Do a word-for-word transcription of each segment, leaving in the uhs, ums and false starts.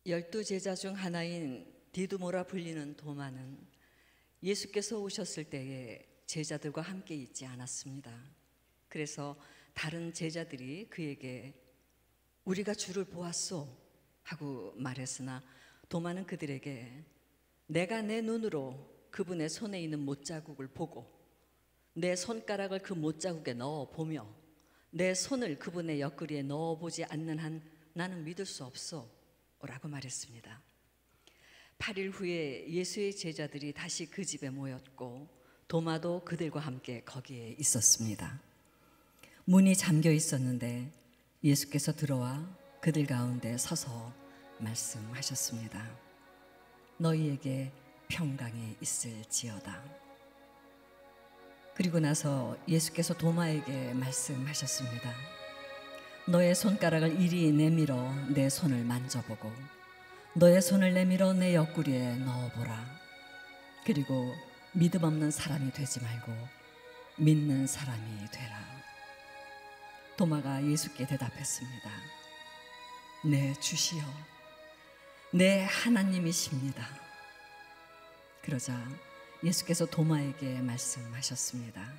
열두 제자 중 하나인 디두모라 불리는 도마는 예수께서 오셨을 때에 제자들과 함께 있지 않았습니다. 그래서 다른 제자들이 그에게 우리가 주를 보았소 하고 말했으나 도마는 그들에게 내가 내 눈으로 그분의 손에 있는 못자국을 보고 내 손가락을 그 못자국에 넣어 보며 내 손을 그분의 옆구리에 넣어 보지 않는 한 나는 믿을 수 없소 라고 말했습니다. 팔 일 후에 예수의 제자들이 다시 그 집에 모였고 도마도 그들과 함께 거기에 있었습니다. 문이 잠겨 있었는데 예수께서 들어와 그들 가운데 서서 말씀하셨습니다. 너희에게 평강이 있을지어다. 그리고 나서 예수께서 도마에게 말씀하셨습니다. 너의 손가락을 이리 내밀어 내 손을 만져보고 너의 손을 내밀어 내 옆구리에 넣어보라. 그리고 믿음 없는 사람이 되지 말고 믿는 사람이 되라. 도마가 예수께 대답했습니다. 네 주시여, 내 하나님이십니다. 그러자 예수께서 도마에게 말씀하셨습니다.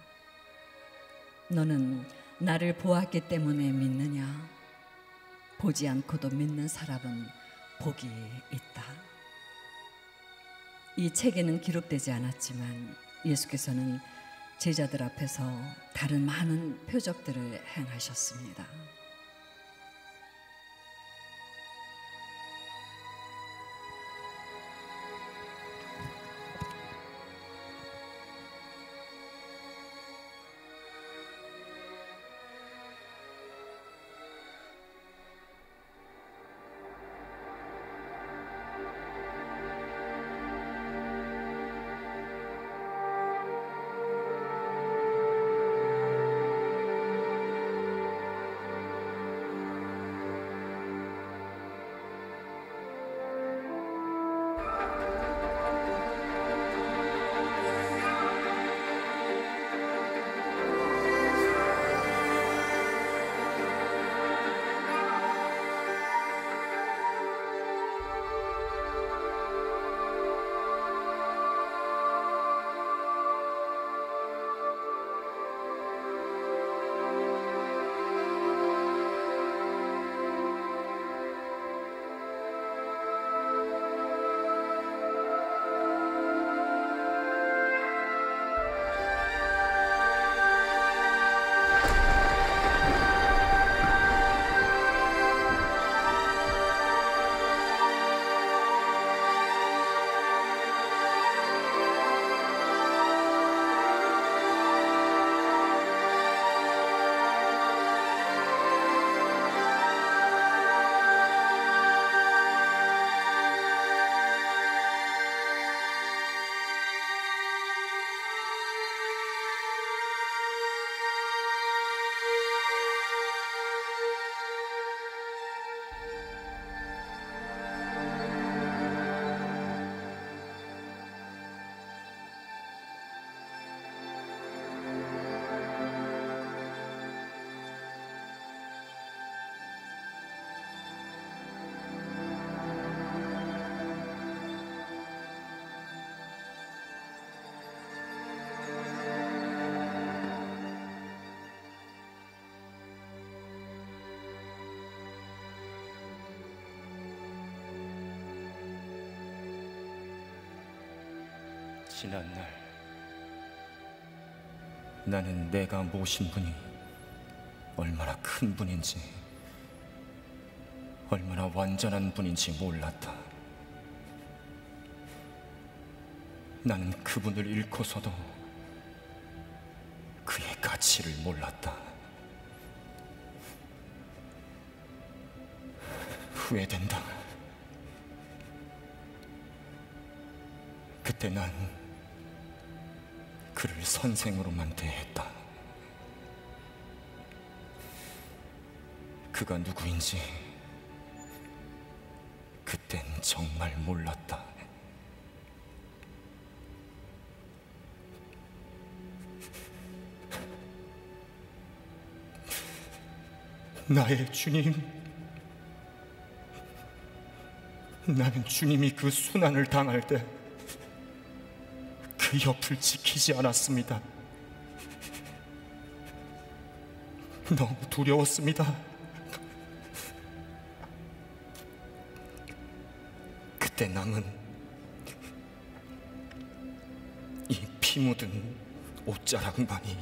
너는 나를 보았기 때문에 믿느냐? 보지 않고도 믿는 사람은 복이 있다. 이 책에는 기록되지 않았지만 예수께서는 제자들 앞에서 다른 많은 표적들을 행하셨습니다. 지난날 나는 내가 모신 분이 얼마나 큰 분인지, 얼마나 완전한 분인지 몰랐다. 나는 그분을 잃고서도 그의 가치를 몰랐다. 후회된다. 그때 난 그를 선생으로만 대했다. 그가 누구인지 그땐 정말 몰랐다. 나의 주님, 나는 주님이 그 순환을 당할 때 그 옆을 지키지 않았습니다. 너무 두려웠습니다. 그때 남은 이 피 묻은 옷자락만이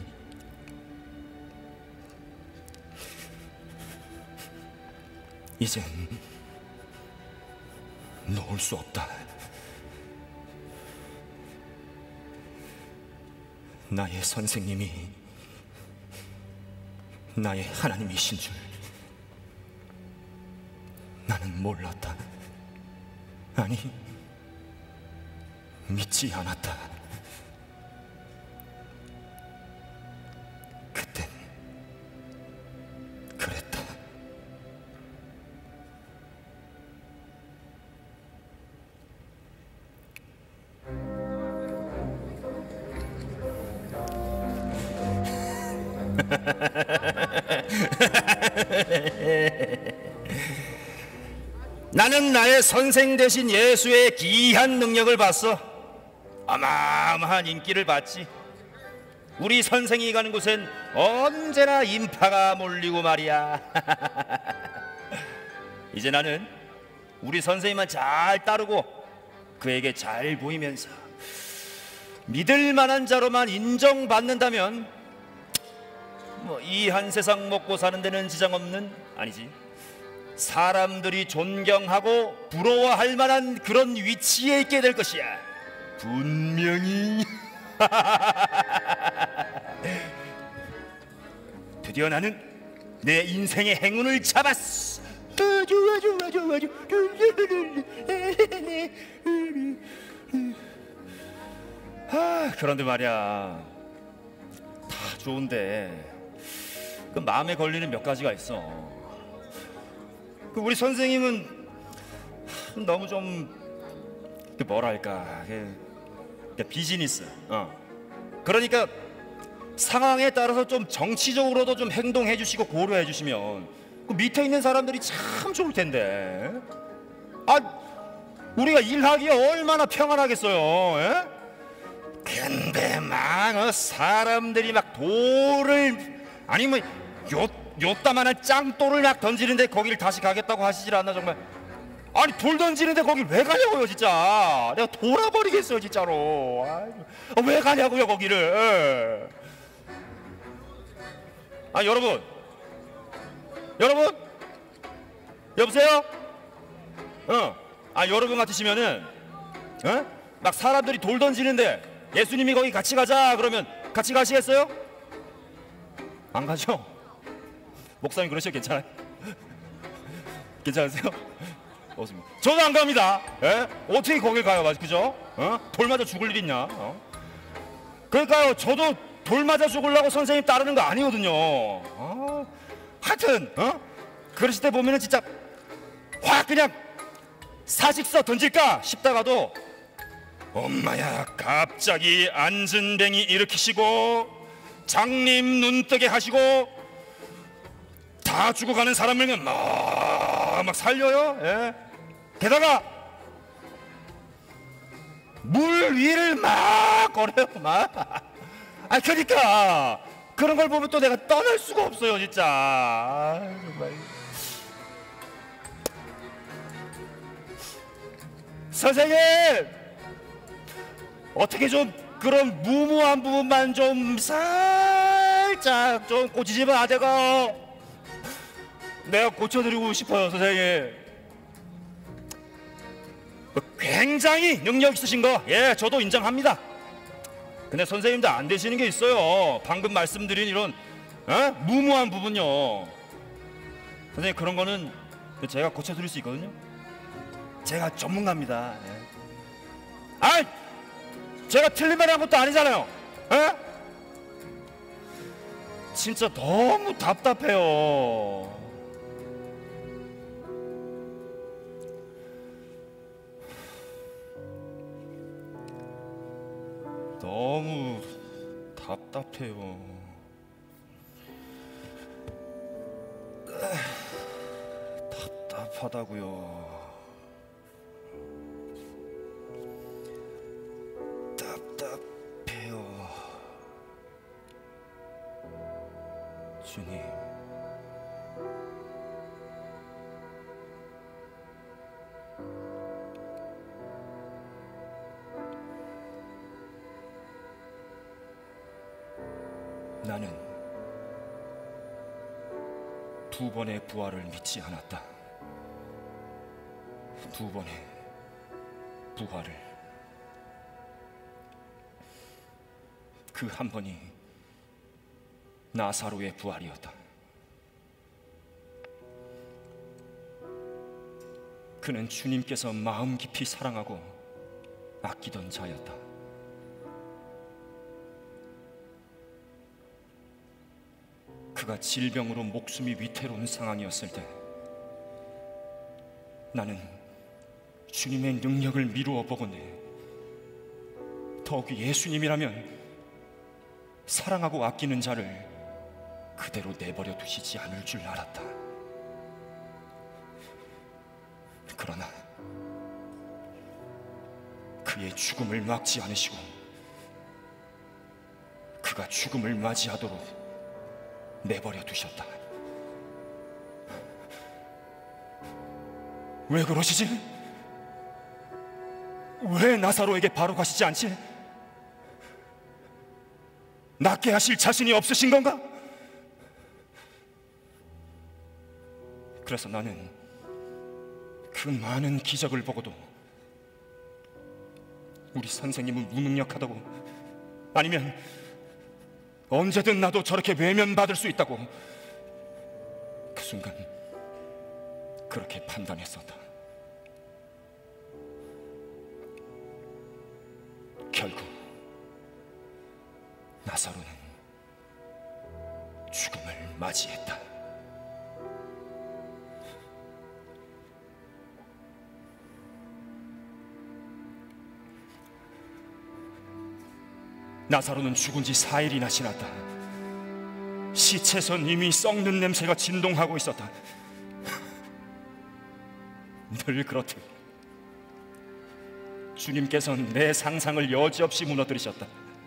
이젠 놓을 수 없다. 나의 선생님이 나의 하나님이신 줄 나는 몰랐다. 아니, 믿지 않았다. 그땐 그랬다. 나는 나의 선생 되신 예수의 기이한 능력을 봤어. 어마어마한 인기를 받지. 우리 선생이 가는 곳엔 언제나 인파가 몰리고 말이야. 이제 나는 우리 선생님만 잘 따르고 그에게 잘 보이면서 믿을 만한 자로만 인정받는다면 뭐 이 한 세상 먹고 사는 데는 지장 없는, 아니지, 사람들이 존경하고 부러워할 만한 그런 위치에 있게 될 것이야. 분명히. 드디어 나는 내 인생의 행운을 잡았어. 좋아 좋아 좋아 좋아. 아, 그런데 말이야, 다 좋은데 그 마음에 걸리는 몇 가지가 있어. 그 우리 선생님은 너무 좀 뭐랄까, 비즈니스, 어. 그러니까 상황에 따라서 좀 정치적으로도 좀 행동해 주시고 고려해 주시면 그 밑에 있는 사람들이 참 좋을 텐데. 아, 우리가 일하기에 얼마나 평안하겠어요. 에? 근데 막 어, 사람들이 막 돌을, 아니면 요 요따만한 짱돌을 막 던지는데 거기를 다시 가겠다고 하시질 않나 정말. 아니, 돌 던지는데 거길 왜 가냐고요 진짜. 내가 돌아버리겠어요 진짜로. 아이고, 왜 가냐고요 거기를. 아, 여러분 여러분 여보세요. 어, 아, 여러분 같으시면은 어? 막 사람들이 돌 던지는데 예수님이 거기 같이 가자 그러면 같이 가시겠어요? 안 가죠? 목사님 그러셔도 괜찮아요? 괜찮으세요? 없습니다. 저도 안 갑니다. 예? 어떻게 거길 가요, 그죠? 어? 돌 맞아 죽을 일 있냐? 어? 그러니까요, 저도 돌 맞아 죽으려고 선생님 따르는 거 아니거든요. 어? 하여튼 어? 그러실 때 보면은 진짜 확 그냥 사직서 던질까 싶다가도 엄마야 갑자기 안전뱅이 일으키시고 장님 눈뜨게 하시고 다 죽어가는 사람을 막, 막 살려요. 예? 게다가 물 위를 막 걸어요. 막. 아, 그러니까 그런 걸 보면 또 내가 떠날 수가 없어요 진짜. 아, 정말. 선생님, 어떻게 좀 그런 무모한 부분만 좀 살짝 좀 고치시면 안 되고. 내가 고쳐드리고 싶어요 선생님. 굉장히 능력 있으신 거, 예, 저도 인정합니다. 근데 선생님도 안 되시는 게 있어요. 방금 말씀드린 이런 어? 무모한 부분요. 선생님, 그런 거는 제가 고쳐드릴 수 있거든요. 제가 전문가입니다. 예. 아, 제가 틀린 말 한 것도 아니잖아요. 에? 진짜 너무 답답해요. 너무 답답해요. 답답하다고요. 예수님, 나는 두 번의 부활을 믿지 않았다. 두 번의 부활을. 그 한 번이 나사로의 부활이었다. 그는 주님께서 마음 깊이 사랑하고 아끼던 자였다. 그가 질병으로 목숨이 위태로운 상황이었을 때 나는 주님의 능력을 미루어 보건대 더욱 예수님이라면 사랑하고 아끼는 자를 그대로 내버려 두시지 않을 줄 알았다. 그러나 그의 죽음을 막지 않으시고 그가 죽음을 맞이하도록 내버려 두셨다. 왜 그러시지? 왜 나사로에게 바로 가시지 않지? 낫게 하실 자신이 없으신 건가? 그래서 나는 그 많은 기적을 보고도 우리 선생님은 무능력하다고, 아니면 언제든 나도 저렇게 외면받을 수 있다고 그 순간 그렇게 판단했었다. 결국 나사로는 죽음을 맞이했다. 나사로는 죽은 지 사 일이나 지났다. 시체선 이미 썩는 냄새가 진동하고 있었다. 늘 그렇듯 주님께서는 내 상상을 여지없이 무너뜨리셨다.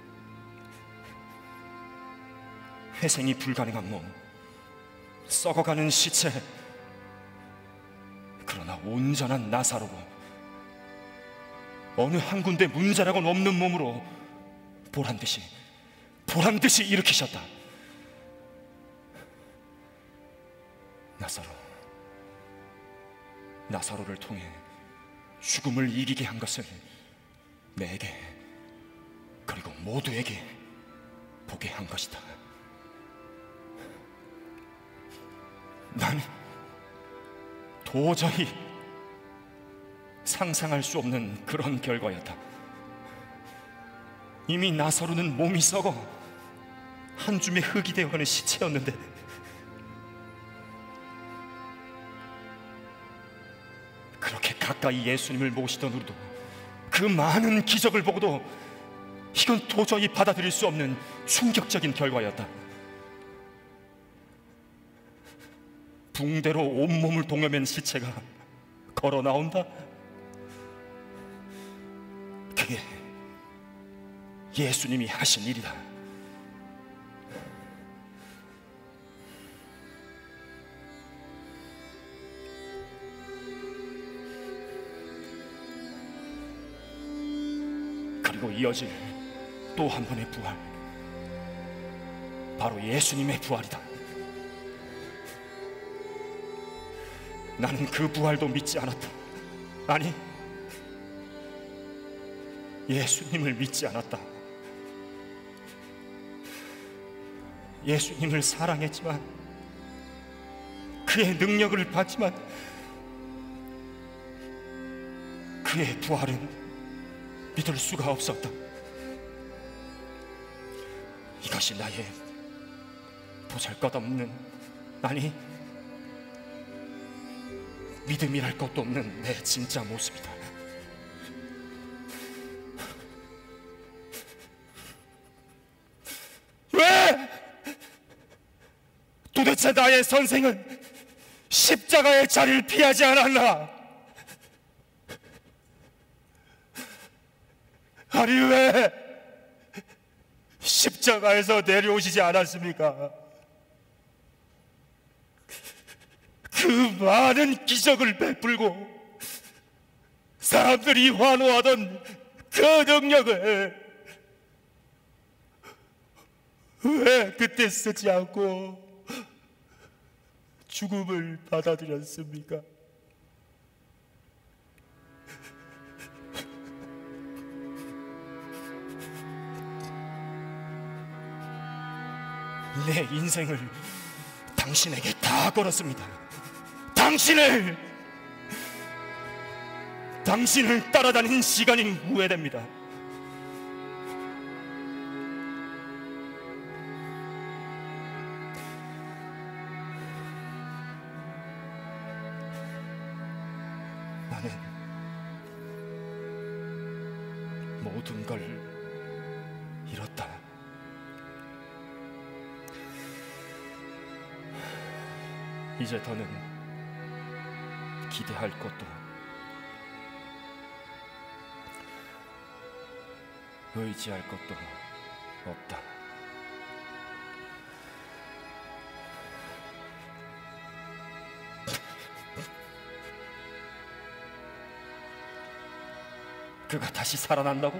회생이 불가능한 몸, 썩어가는 시체, 그러나 온전한 나사로고 어느 한 군데 문제라고는 없는 몸으로 보란듯이 보란듯이 일으키셨다. 나사로, 나사로를 통해 죽음을 이기게 한 것을 내게 그리고 모두에게 보게 한 것이다. 난 도저히 상상할 수 없는 그런 결과였다. 이미 나사로는 몸이 썩어 한 줌의 흙이 되어가는 시체였는데 그렇게 가까이 예수님을 모시던 우리도 그 많은 기적을 보고도 이건 도저히 받아들일 수 없는 충격적인 결과였다. 붕대로 온몸을 동여맨 시체가 걸어 나온다? 그게 예수님이 하신 일이다. 그리고 이어질 또 한 번의 부활, 바로 예수님의 부활이다. 나는 그 부활도 믿지 않았다. 아니, 예수님을 믿지 않았다. 예수님을 사랑했지만, 그의 능력을 받지만 그의 부활은 믿을 수가 없었다. 이것이 나의 보잘것없는, 아니 믿음이랄 것도 없는 내 진짜 모습이다. 왜 도대체 나의 선생은 십자가의 자리를 피하지 않았나? 아니 왜 십자가에서 내려오시지 않았습니까? 많은 기적을 베풀고 사람들이 환호하던 그 능력을 왜 그때 쓰지 않고 죽음을 받아들였습니까? 내 인생을 당신에게 다 걸었습니다. 당신을 당신을 따라다닌 시간이 후회됩니다. 나는 모든 걸 잃었다. 이제 더는 기대할 것도 의지할 것도 없다. 그가 다시 살아난다고?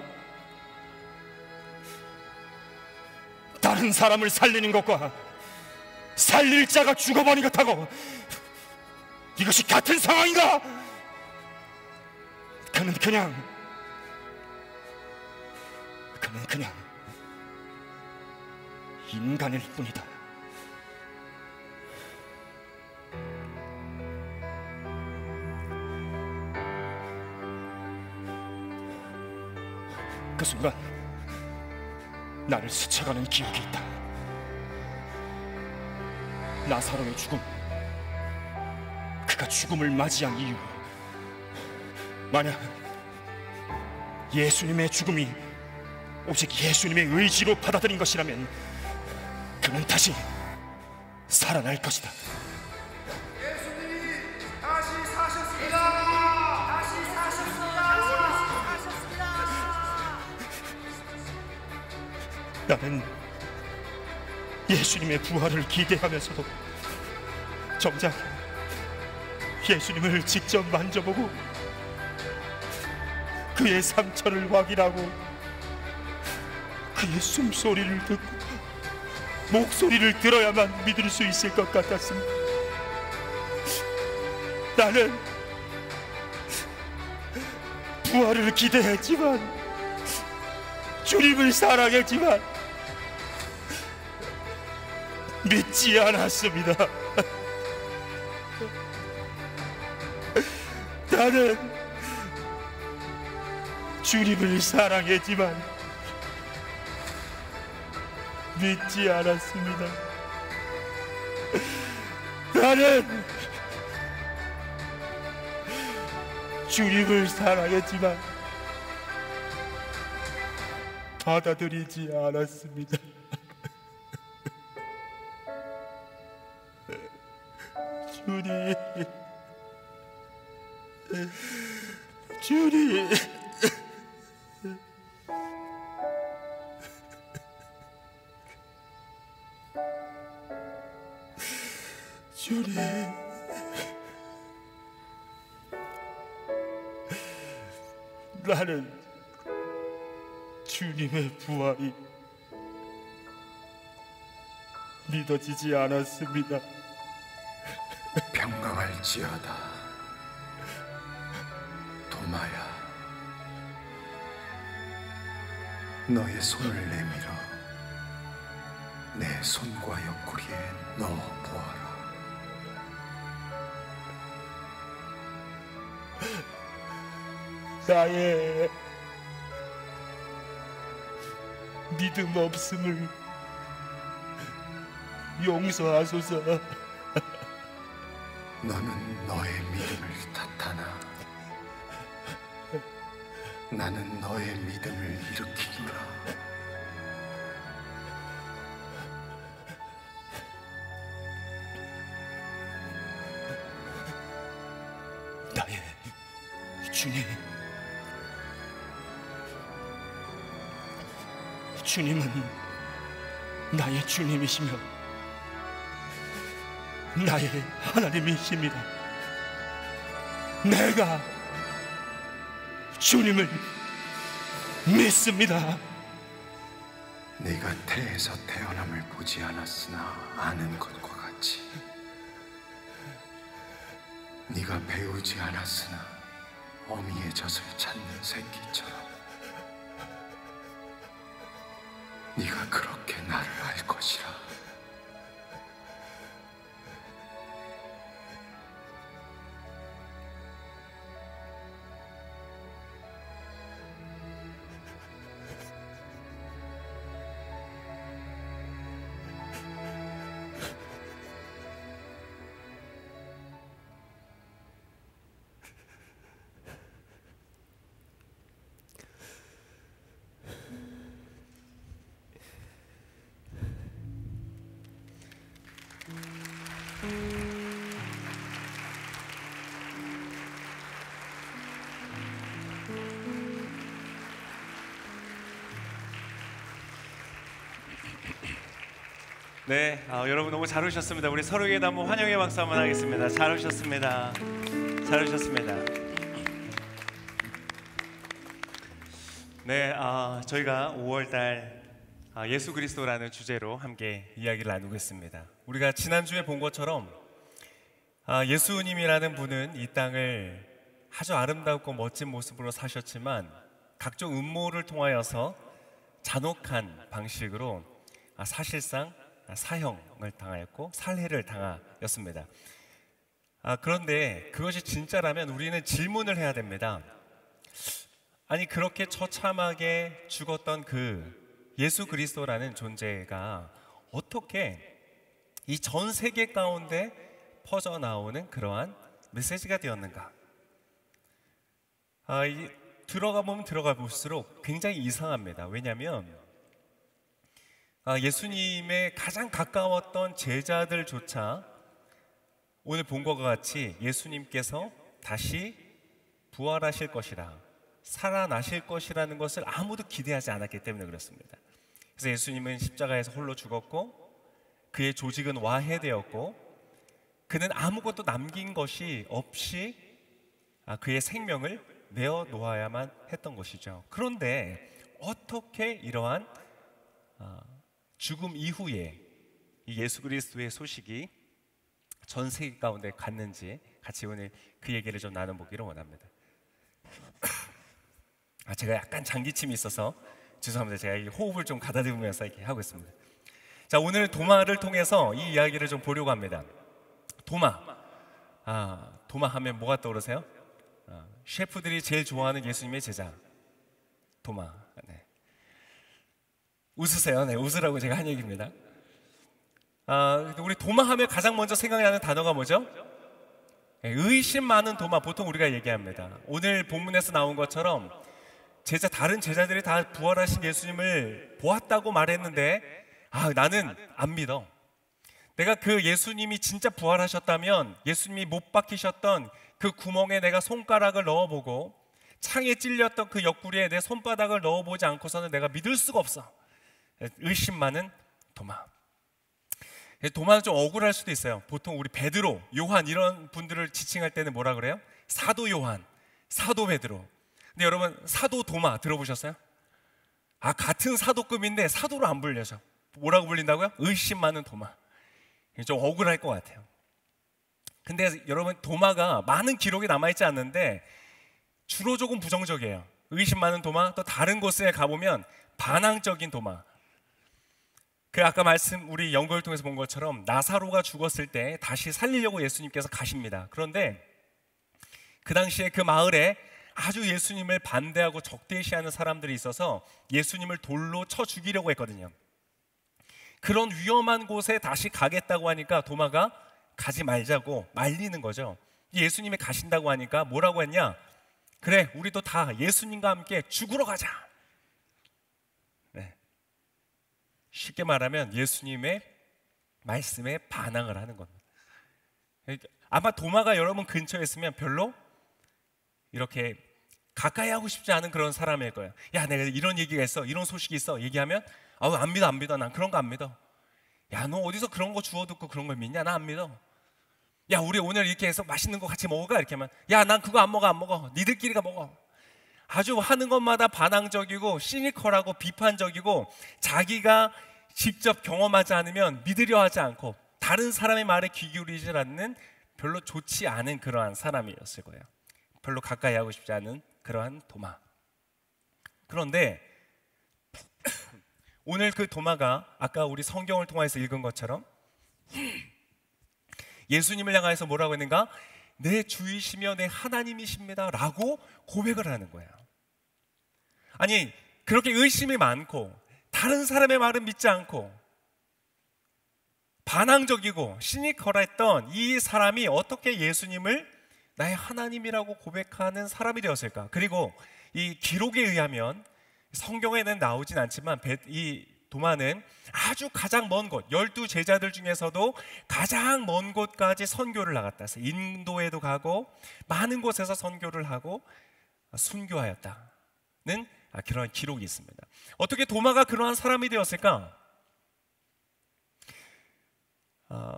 다른 사람을 살리는 것과 살릴 자가 죽어버린 것하고 이것이 같은 상황인가? 그는 그냥 그는 그냥 인간일 뿐이다. 그 순간 나를 스쳐가는 기억이 있다. 나사로의 죽음, 그가 죽음을 맞이한 이유, 만약 예수님의 죽음이 오직 예수님의 의지로 받아들인 것이라면 그는 다시 살아날 것이다. 예수님이 다시 사셨습니다. 다시 사셨습니다. 사셨습니다. 나는 예수님의 부활을 기대하면서도 정작 예수님을 직접 만져보고 그의 상처를 확인하고 그의 숨소리를 듣고 목소리를 들어야만 믿을 수 있을 것 같았습니다. 나는 부활을 기대했지만, 주님을 사랑했지만 믿지 않았습니다. 나는 주님을 사랑했지만 믿지 않았습니다. 나는 주님을 사랑했지만 받아들이지 않았습니다. 주님, 주님, 주님, 나는 주님의 부활이 믿어지지 않았습니다. 평강할지어다. 도마야, 너의 손을 내밀어 내 손과 옆구리에 넣어 보아라. 나의 믿음 없음을 용서하소서. 너는 너의 믿음을 탓하나 나는 너의 믿음을 일으키리라. 나의 주님, 주님은 나의 주님이시며 나의 하나님이십니다. 내가 주님을 믿습니다. 네가 태에서 태어남을 보지 않았으나 아는 것과 같이, 네가 배우지 않았으나 어미의 젖을 찾는 새끼처럼 네가 그렇게 나를 알 것이라. 네, 아, 여러분 너무 잘 오셨습니다. 우리 서로에게도 한번 환영의 박수 한번 하겠습니다. 잘 오셨습니다. 잘 오셨습니다. 네, 아, 저희가 오월달 아, 예수 그리스도라는 주제로 함께 이야기를 나누고 있습니다. 우리가 지난주에 본 것처럼 아, 예수님이라는 분은 이 땅을 아주 아름답고 멋진 모습으로 사셨지만 각종 음모를 통하여서 잔혹한 방식으로 아, 사실상 사형을 당하였고 살해를 당하였습니다. 아, 그런데 그것이 진짜라면 우리는 질문을 해야 됩니다. 아니, 그렇게 처참하게 죽었던 그 예수 그리스도라는 존재가 어떻게 이 전 세계 가운데 퍼져나오는 그러한 메시지가 되었는가? 아, 이, 들어가 보면 들어가 볼수록 굉장히 이상합니다. 왜냐하면 아, 예수님의 가장 가까웠던 제자들조차 오늘 본 것과 같이 예수님께서 다시 부활하실 것이라, 살아나실 것이라는 것을 아무도 기대하지 않았기 때문에 그렇습니다. 그래서 예수님은 십자가에서 홀로 죽었고 그의 조직은 와해되었고 그는 아무것도 남긴 것이 없이 그의 생명을 내어놓아야만 했던 것이죠. 그런데 어떻게 이러한 죽음 이후에 이 예수 그리스도의 소식이 전 세계 가운데 갔는지 같이 오늘 그 얘기를 좀 나눠보기를 원합니다. 아, 제가 약간 장기침이 있어서 죄송합니다. 제가 이 호흡을 좀 가다듬으면서 이렇게 하고 있습니다. 자, 오늘 도마를 통해서 이 이야기를 좀 보려고 합니다. 도마, 아, 도마 하면 뭐가 떠오르세요? 아, 셰프들이 제일 좋아하는 예수님의 제자 도마. 네. 웃으세요. 네, 웃으라고 제가 한 얘기입니다. 아, 우리 도마 하면 가장 먼저 생각나는 단어가 뭐죠? 네, 의심 많은 도마. 보통 우리가 얘기합니다. 오늘 본문에서 나온 것처럼 제자, 다른 제자들이 다 부활하신 예수님을 보았다고 말했는데 아, 나는 안 믿어. 내가 그 예수님이 진짜 부활하셨다면 예수님이 못 박히셨던 그 구멍에 내가 손가락을 넣어보고 창에 찔렸던 그 옆구리에 내 손바닥을 넣어보지 않고서는 내가 믿을 수가 없어. 의심 많은 도마. 도마는 좀 억울할 수도 있어요. 보통 우리 베드로, 요한 이런 분들을 지칭할 때는 뭐라 그래요? 사도 요한, 사도 베드로. 근데 여러분, 사도 도마 들어보셨어요? 아, 같은 사도급인데 사도로 안 불려져. 뭐라고 불린다고요? 의심 많은 도마. 좀 억울할 것 같아요. 근데 여러분, 도마가 많은 기록이 남아있지 않는데 주로 조금 부정적이에요. 의심 많은 도마. 또 다른 곳에 가보면 반항적인 도마. 그 아까 말씀 우리 연구를 통해서 본 것처럼 나사로가 죽었을 때 다시 살리려고 예수님께서 가십니다. 그런데 그 당시에 그 마을에 아주 예수님을 반대하고 적대시하는 사람들이 있어서 예수님을 돌로 쳐 죽이려고 했거든요. 그런 위험한 곳에 다시 가겠다고 하니까 도마가 가지 말자고 말리는 거죠. 예수님이 가신다고 하니까 뭐라고 했냐? 그래, 우리도 다 예수님과 함께 죽으러 가자. 네. 쉽게 말하면 예수님의 말씀에 반항을 하는 겁니다. 아마 도마가 여러분 근처에 있으면 별로 이렇게 가까이 하고 싶지 않은 그런 사람일 거예요. 야, 내가 이런 얘기가 있어, 이런 소식이 있어 얘기하면 아우, 안 믿어 안 믿어 난 그런 거 안 믿어. 야, 너 어디서 그런 거 주워 듣고 그런 걸 믿냐? 나 안 믿어. 야, 우리 오늘 이렇게 해서 맛있는 거 같이 먹을까? 이렇게 하면, 야, 난 그거 안 먹어, 안 먹어. 니들끼리가 먹어. 아주 하는 것마다 반항적이고 시니컬하고 비판적이고, 자기가 직접 경험하지 않으면 믿으려 하지 않고 다른 사람의 말에 귀 기울이지 않는 별로 좋지 않은 그러한 사람이었을 거예요. 별로 가까이 하고 싶지 않은 그러한 도마. 그런데 오늘 그 도마가 아까 우리 성경을 통해서 읽은 것처럼 예수님을 향해서 뭐라고 했는가? 내 주이시며 내 하나님이십니다 라고 고백을 하는 거예요. 아니, 그렇게 의심이 많고 다른 사람의 말은 믿지 않고 반항적이고 시니컬했던 이 사람이 어떻게 예수님을 나의 하나님이라고 고백하는 사람이 되었을까? 그리고 이 기록에 의하면 성경에는 나오진 않지만 이 도마는 아주 가장 먼 곳, 열두 제자들 중에서도 가장 먼 곳까지 선교를 나갔다. 인도에도 가고 많은 곳에서 선교를 하고 순교하였다는 그런 기록이 있습니다. 어떻게 도마가 그러한 사람이 되었을까? 어,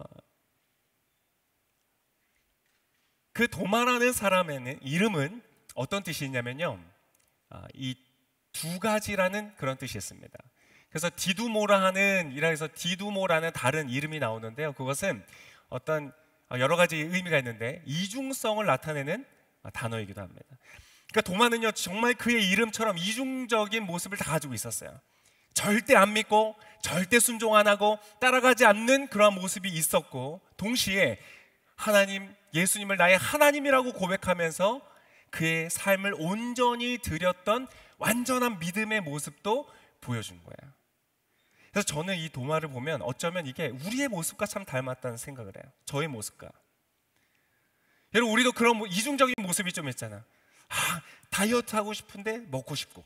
그 도마라는 사람의 이름은 어떤 뜻이 있냐면요, 어, 이 두 가지라는 그런 뜻이 있습니다. 그래서 디두모라 하는, 이라해서 디두모라는 다른 이름이 나오는데요, 그것은 어떤 여러 가지 의미가 있는데 이중성을 나타내는 단어이기도 합니다. 그러니까 도마는요, 정말 그의 이름처럼 이중적인 모습을 다 가지고 있었어요. 절대 안 믿고 절대 순종 안 하고 따라가지 않는 그런 모습이 있었고, 동시에 하나님, 예수님을 나의 하나님이라고 고백하면서 그의 삶을 온전히 드렸던 완전한 믿음의 모습도 보여준 거예요. 그래서 저는 이 도마를 보면 어쩌면 이게 우리의 모습과 참 닮았다는 생각을 해요. 저의 모습과. 여러분, 우리도 그런 이중적인 모습이 좀 있잖아. 아, 다이어트 하고 싶은데 먹고 싶고,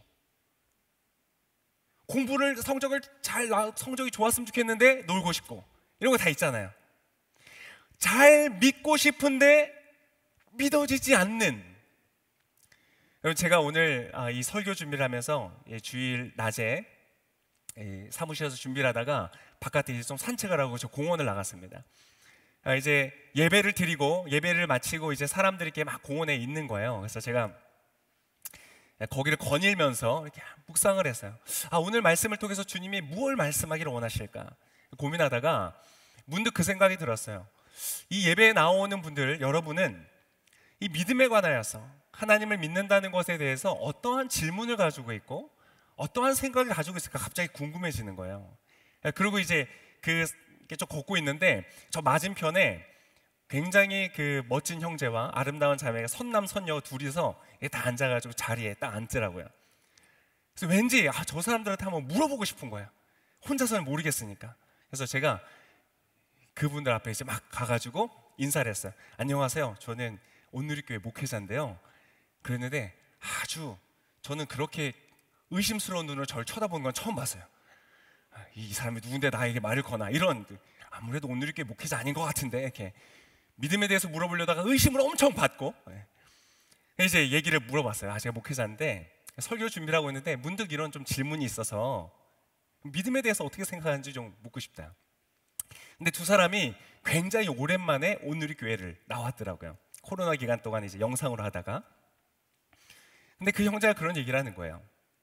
공부를 성적을 잘 나, 성적이 좋았으면 좋겠는데 놀고 싶고, 이런 거 다 있잖아요. 잘 믿고 싶은데 믿어지지 않는. 여러분, 제가 오늘 이 설교 준비를 하면서 주일 낮에 사무실에서 준비를 하다가 바깥에 이제 좀 산책을 하고 저 공원을 나갔습니다. 이제 예배를 드리고 예배를 마치고 이제 사람들이 이렇게 막 공원에 있는 거예요. 그래서 제가 거기를 거닐면서 이렇게 묵상을 했어요. 아, 오늘 말씀을 통해서 주님이 무엇을 말씀하기를 원하실까 고민하다가 문득 그 생각이 들었어요. 이 예배에 나오는 분들, 여러분은 이 믿음에 관하여서 하나님을 믿는다는 것에 대해서 어떠한 질문을 가지고 있고 어떠한 생각을 가지고 있을까 갑자기 궁금해지는 거예요. 그리고 이제 그 좀 걷고 있는데 저 맞은편에 굉장히 그 멋진 형제와 아름다운 자매가 선남 선녀 둘이서 다 앉아가지고 자리에 딱 앉더라고요. 그래서 왠지 아, 저 사람들한테 한번 물어보고 싶은 거예요. 혼자서는 모르겠으니까. 그래서 제가 그분들 앞에 이제 막 가가지고 인사를 했어요. 안녕하세요. 저는 온누리교회 목회자인데요. 그랬는데 아주 저는 그렇게 의심스러운 눈으로 저를 쳐다보는 건 처음 봤어요. 이 사람이 누군데 나에게 말을 거나, 이런, 아무래도 온누리교회 목회자 아닌 것 같은데, 이렇게 믿음에 대해서 물어보려다가 의심을 엄청 받고 이제 얘기를 물어봤어요. 아, 제가 목회자인데 설교 준비를 하고 있는데 문득 이런 좀 질문이 있어서 믿음에 대해서 어떻게 생각하는지 좀 묻고 싶다. 근데 두 사람이 굉장히 오랜만에 온누리교회를 나왔더라고요. 코로나 기간 동안 이제 영상으로 하다가. 근데 그 형제가 그런 얘기를 하는 거예요.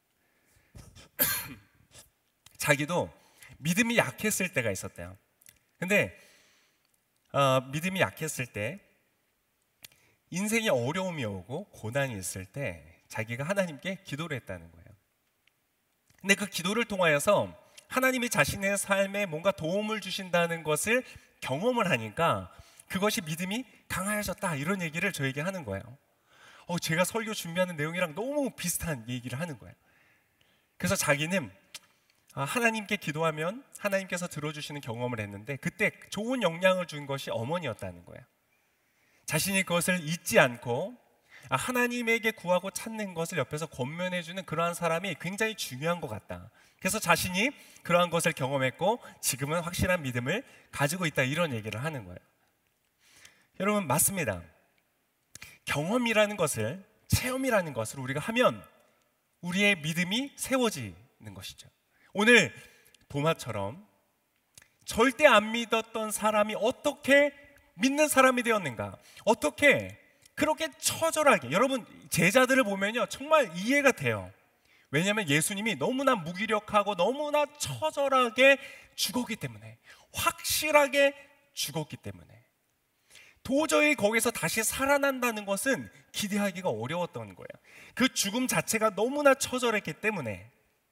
자기도 믿음이 약했을 때가 있었대요. 근데 어, 믿음이 약했을 때, 인생에 어려움이 오고 고난이 있을 때 자기가 하나님께 기도를 했다는 거예요. 근데 그 기도를 통하여서 하나님이 자신의 삶에 뭔가 도움을 주신다는 것을 경험을 하니까 그것이 믿음이 강하여졌다, 이런 얘기를 저에게 하는 거예요. 어, 제가 설교 준비하는 내용이랑 너무 비슷한 얘기를 하는 거예요. 그래서 자기는 하나님께 기도하면 하나님께서 들어주시는 경험을 했는데 그때 좋은 영향을 준 것이 어머니였다는 거예요. 자신이 그것을 잊지 않고 하나님에게 구하고 찾는 것을 옆에서 권면해주는 그러한 사람이 굉장히 중요한 것 같다. 그래서 자신이 그러한 것을 경험했고 지금은 확실한 믿음을 가지고 있다, 이런 얘기를 하는 거예요. 여러분, 맞습니다. 경험이라는 것을, 체험이라는 것을 우리가 하면 우리의 믿음이 세워지는 것이죠. 오늘 도마처럼 절대 안 믿었던 사람이 어떻게 믿는 사람이 되었는가? 어떻게 그렇게 처절하게, 여러분 제자들을 보면요 정말 이해가 돼요. 왜냐하면 예수님이 너무나 무기력하고 너무나 처절하게 죽었기 때문에, 확실하게 죽었기 때문에 도저히 거기서 다시 살아난다는 것은 기대하기가 어려웠던 거예요. 그 죽음 자체가 너무나 처절했기 때문에.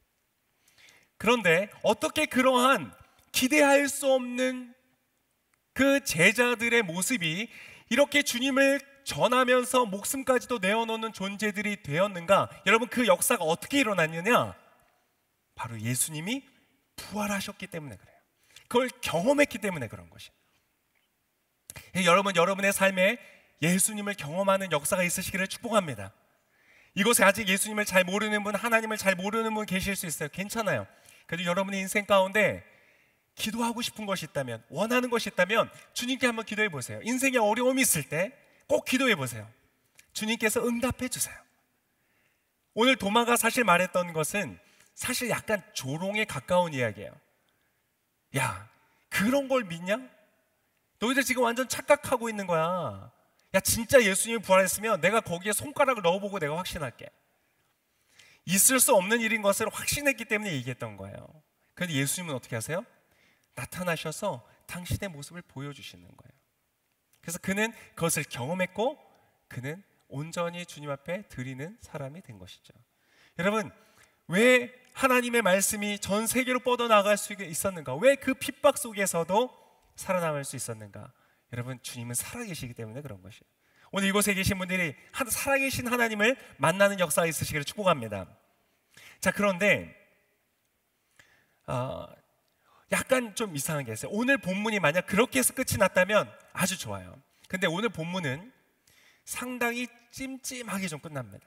그런데 어떻게 그러한 기대할 수 없는 그 제자들의 모습이 이렇게 주님을 전하면서 목숨까지도 내어놓는 존재들이 되었는가? 여러분, 그 역사가 어떻게 일어났느냐? 바로 예수님이 부활하셨기 때문에 그래요. 그걸 경험했기 때문에 그런 것이에요. 여러분, 여러분의 삶에 예수님을 경험하는 역사가 있으시기를 축복합니다. 이곳에 아직 예수님을 잘 모르는 분, 하나님을 잘 모르는 분 계실 수 있어요. 괜찮아요. 그래도 여러분의 인생 가운데 기도하고 싶은 것이 있다면, 원하는 것이 있다면 주님께 한번 기도해 보세요. 인생에 어려움이 있을 때 꼭 기도해 보세요. 주님께서 응답해 주세요. 오늘 도마가 사실 말했던 것은 사실 약간 조롱에 가까운 이야기예요. 야, 그런 걸 믿냐? 너희들 지금 완전 착각하고 있는 거야. 야, 진짜 예수님이 부활했으면 내가 거기에 손가락을 넣어보고 내가 확신할게. 있을 수 없는 일인 것을 확신했기 때문에 얘기했던 거예요. 그런데 예수님은 어떻게 하세요? 나타나셔서 당신의 모습을 보여주시는 거예요. 그래서 그는 그것을 경험했고 그는 온전히 주님 앞에 드리는 사람이 된 것이죠. 여러분, 왜 하나님의 말씀이 전 세계로 뻗어나갈 수 있었는가? 왜 그 핍박 속에서도 살아남을 수 있었는가? 여러분, 주님은 살아계시기 때문에 그런 것이에요. 오늘 이곳에 계신 분들이 살아계신 하나님을 만나는 역사가 있으시기를 축복합니다. 자, 그런데 어, 약간 좀 이상한 게 있어요. 오늘 본문이 만약 그렇게 해서 끝이 났다면 아주 좋아요. 근데 오늘 본문은 상당히 찜찜하게 좀 끝납니다.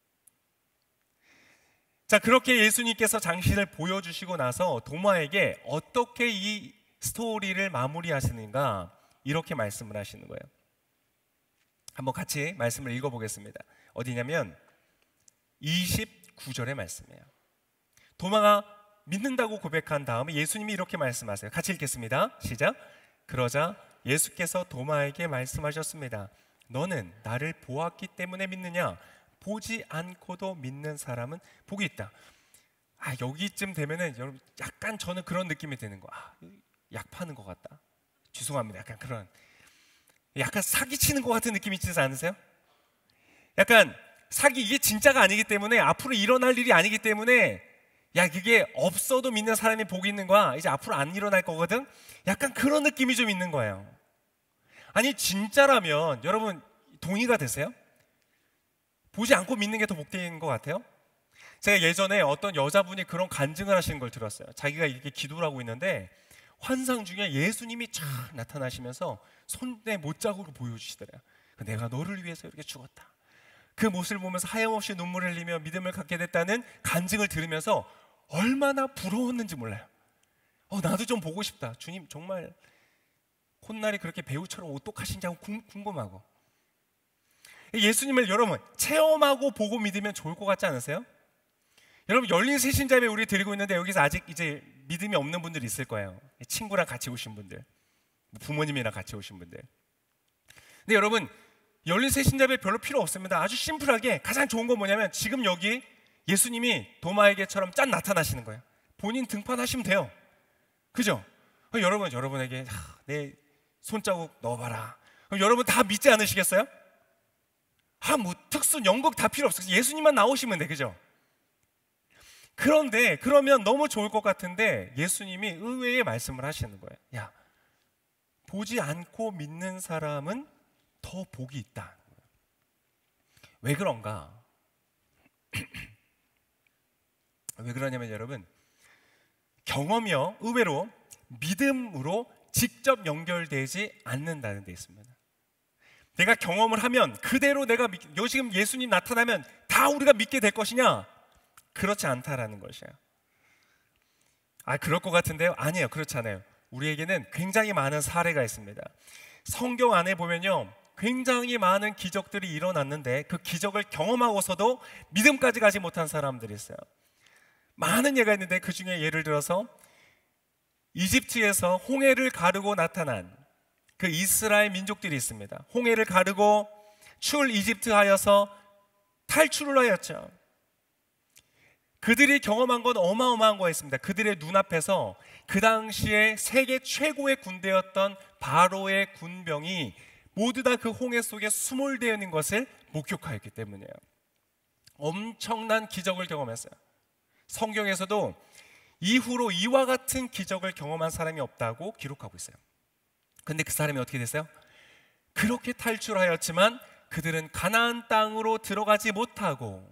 자, 그렇게 예수님께서 장신을 보여주시고 나서 도마에게 어떻게 이 스토리를 마무리하시는가, 이렇게 말씀을 하시는 거예요. 한번 같이 말씀을 읽어보겠습니다. 어디냐면 이십구 절의 말씀이에요. 도마가 믿는다고 고백한 다음에 예수님이 이렇게 말씀하세요. 같이 읽겠습니다. 시작. 그러자 예수께서 도마에게 말씀하셨습니다. 너는 나를 보았기 때문에 믿느냐? 보지 않고도 믿는 사람은 복이 있다. 아, 여기쯤 되면은 여러분 약간 저는 그런 느낌이 드는 거. 아, 약 파는 것 같다. 죄송합니다. 약간 그런, 약간 사기치는 것 같은 느낌이 있지 않으세요? 약간 사기, 이게 진짜가 아니기 때문에, 앞으로 일어날 일이 아니기 때문에, 야, 그게 없어도 믿는 사람이 복이 있는 거야. 이제 앞으로 안 일어날 거거든. 약간 그런 느낌이 좀 있는 거예요. 아니, 진짜라면 여러분 동의가 되세요? 보지 않고 믿는 게 더 복된 것 같아요? 제가 예전에 어떤 여자분이 그런 간증을 하시는 걸 들었어요. 자기가 이렇게 기도를 하고 있는데 환상 중에 예수님이 쫙 나타나시면서 손에 못자국을 보여주시더래요. 내가 너를 위해서 이렇게 죽었다. 그 모습을 보면서 하염없이 눈물을 흘리며 믿음을 갖게 됐다는 간증을 들으면서 얼마나 부러웠는지 몰라요. 어, 나도 좀 보고 싶다. 주님 정말 콧날이 그렇게 배우처럼 오똑하신지 하고 궁금하고. 예수님을 여러분 체험하고 보고 믿으면 좋을 것 같지 않으세요? 여러분, 열린 새신자예배 우리 드리고 있는데 여기서 아직 이제 믿음이 없는 분들이 있을 거예요. 친구랑 같이 오신 분들, 부모님이랑 같이 오신 분들. 근데 여러분, 열린 새신자예배 별로 필요 없습니다. 아주 심플하게 가장 좋은 건 뭐냐면 지금 여기 예수님이 도마에게처럼 짠 나타나시는 거예요. 본인 등판하시면 돼요. 그죠? 그럼 여러분, 여러분에게 내 손자국 넣어봐라. 그럼 여러분 다 믿지 않으시겠어요? 아, 뭐 특수 연극 다 필요 없어요. 예수님만 나오시면 돼. 그죠? 그런데 그러면 너무 좋을 것 같은데 예수님이 의외의 말씀을 하시는 거예요. 야, 보지 않고 믿는 사람은 더 복이 있다. 왜 그런가? 왜 그러냐면 여러분, 경험이요 의외로 믿음으로 직접 연결되지 않는다는 데 있습니다. 내가 경험을 하면 그대로 내가 믿, 지금 예수님 나타나면 다 우리가 믿게 될 것이냐? 그렇지 않다라는 것이에요. 아, 그럴 것 같은데요? 아니에요. 그렇지 않아요. 우리에게는 굉장히 많은 사례가 있습니다. 성경 안에 보면요, 굉장히 많은 기적들이 일어났는데 그 기적을 경험하고서도 믿음까지 가지 못한 사람들이 있어요. 많은 예가 있는데 그 중에 예를 들어서 이집트에서 홍해를 가르고 나타난 그 이스라엘 민족들이 있습니다. 홍해를 가르고 출 이집트하여서 탈출을 하였죠. 그들이 경험한 건 어마어마한 거였습니다. 그들의 눈앞에서 그 당시에 세계 최고의 군대였던 바로의 군병이 모두 다 그 홍해 속에 수몰되어 있는 것을 목격하였기 때문이에요. 엄청난 기적을 경험했어요. 성경에서도 이후로 이와 같은 기적을 경험한 사람이 없다고 기록하고 있어요. 근데 그 사람이 어떻게 됐어요? 그렇게 탈출하였지만 그들은 가나안 땅으로 들어가지 못하고,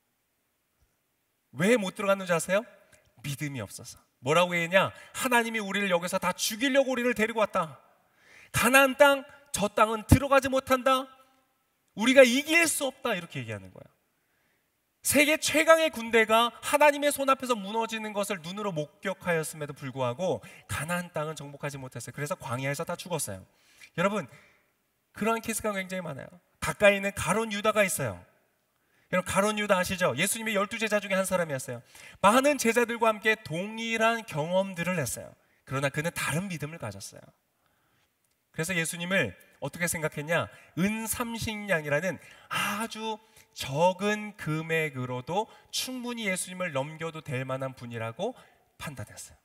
왜 못 들어갔는지 아세요? 믿음이 없어서. 뭐라고 했냐? 하나님이 우리를 여기서 다 죽이려고 우리를 데리고 왔다. 가나안 땅, 저 땅은 들어가지 못한다. 우리가 이길 수 없다. 이렇게 얘기하는 거야. 세계 최강의 군대가 하나님의 손 앞에서 무너지는 것을 눈으로 목격하였음에도 불구하고 가나안 땅은 정복하지 못했어요. 그래서 광야에서 다 죽었어요. 여러분, 그러한 케이스가 굉장히 많아요. 가까이 있는 가룟 유다가 있어요. 여러분, 가룟 유다 아시죠? 예수님의 열두 제자 중에 한 사람이었어요. 많은 제자들과 함께 동일한 경험들을 했어요. 그러나 그는 다른 믿음을 가졌어요. 그래서 예수님을 어떻게 생각했냐? 은삼식량이라는 아주 적은 금액으로도 충분히 예수님을 넘겨도 될 만한 분이라고 판단했어요.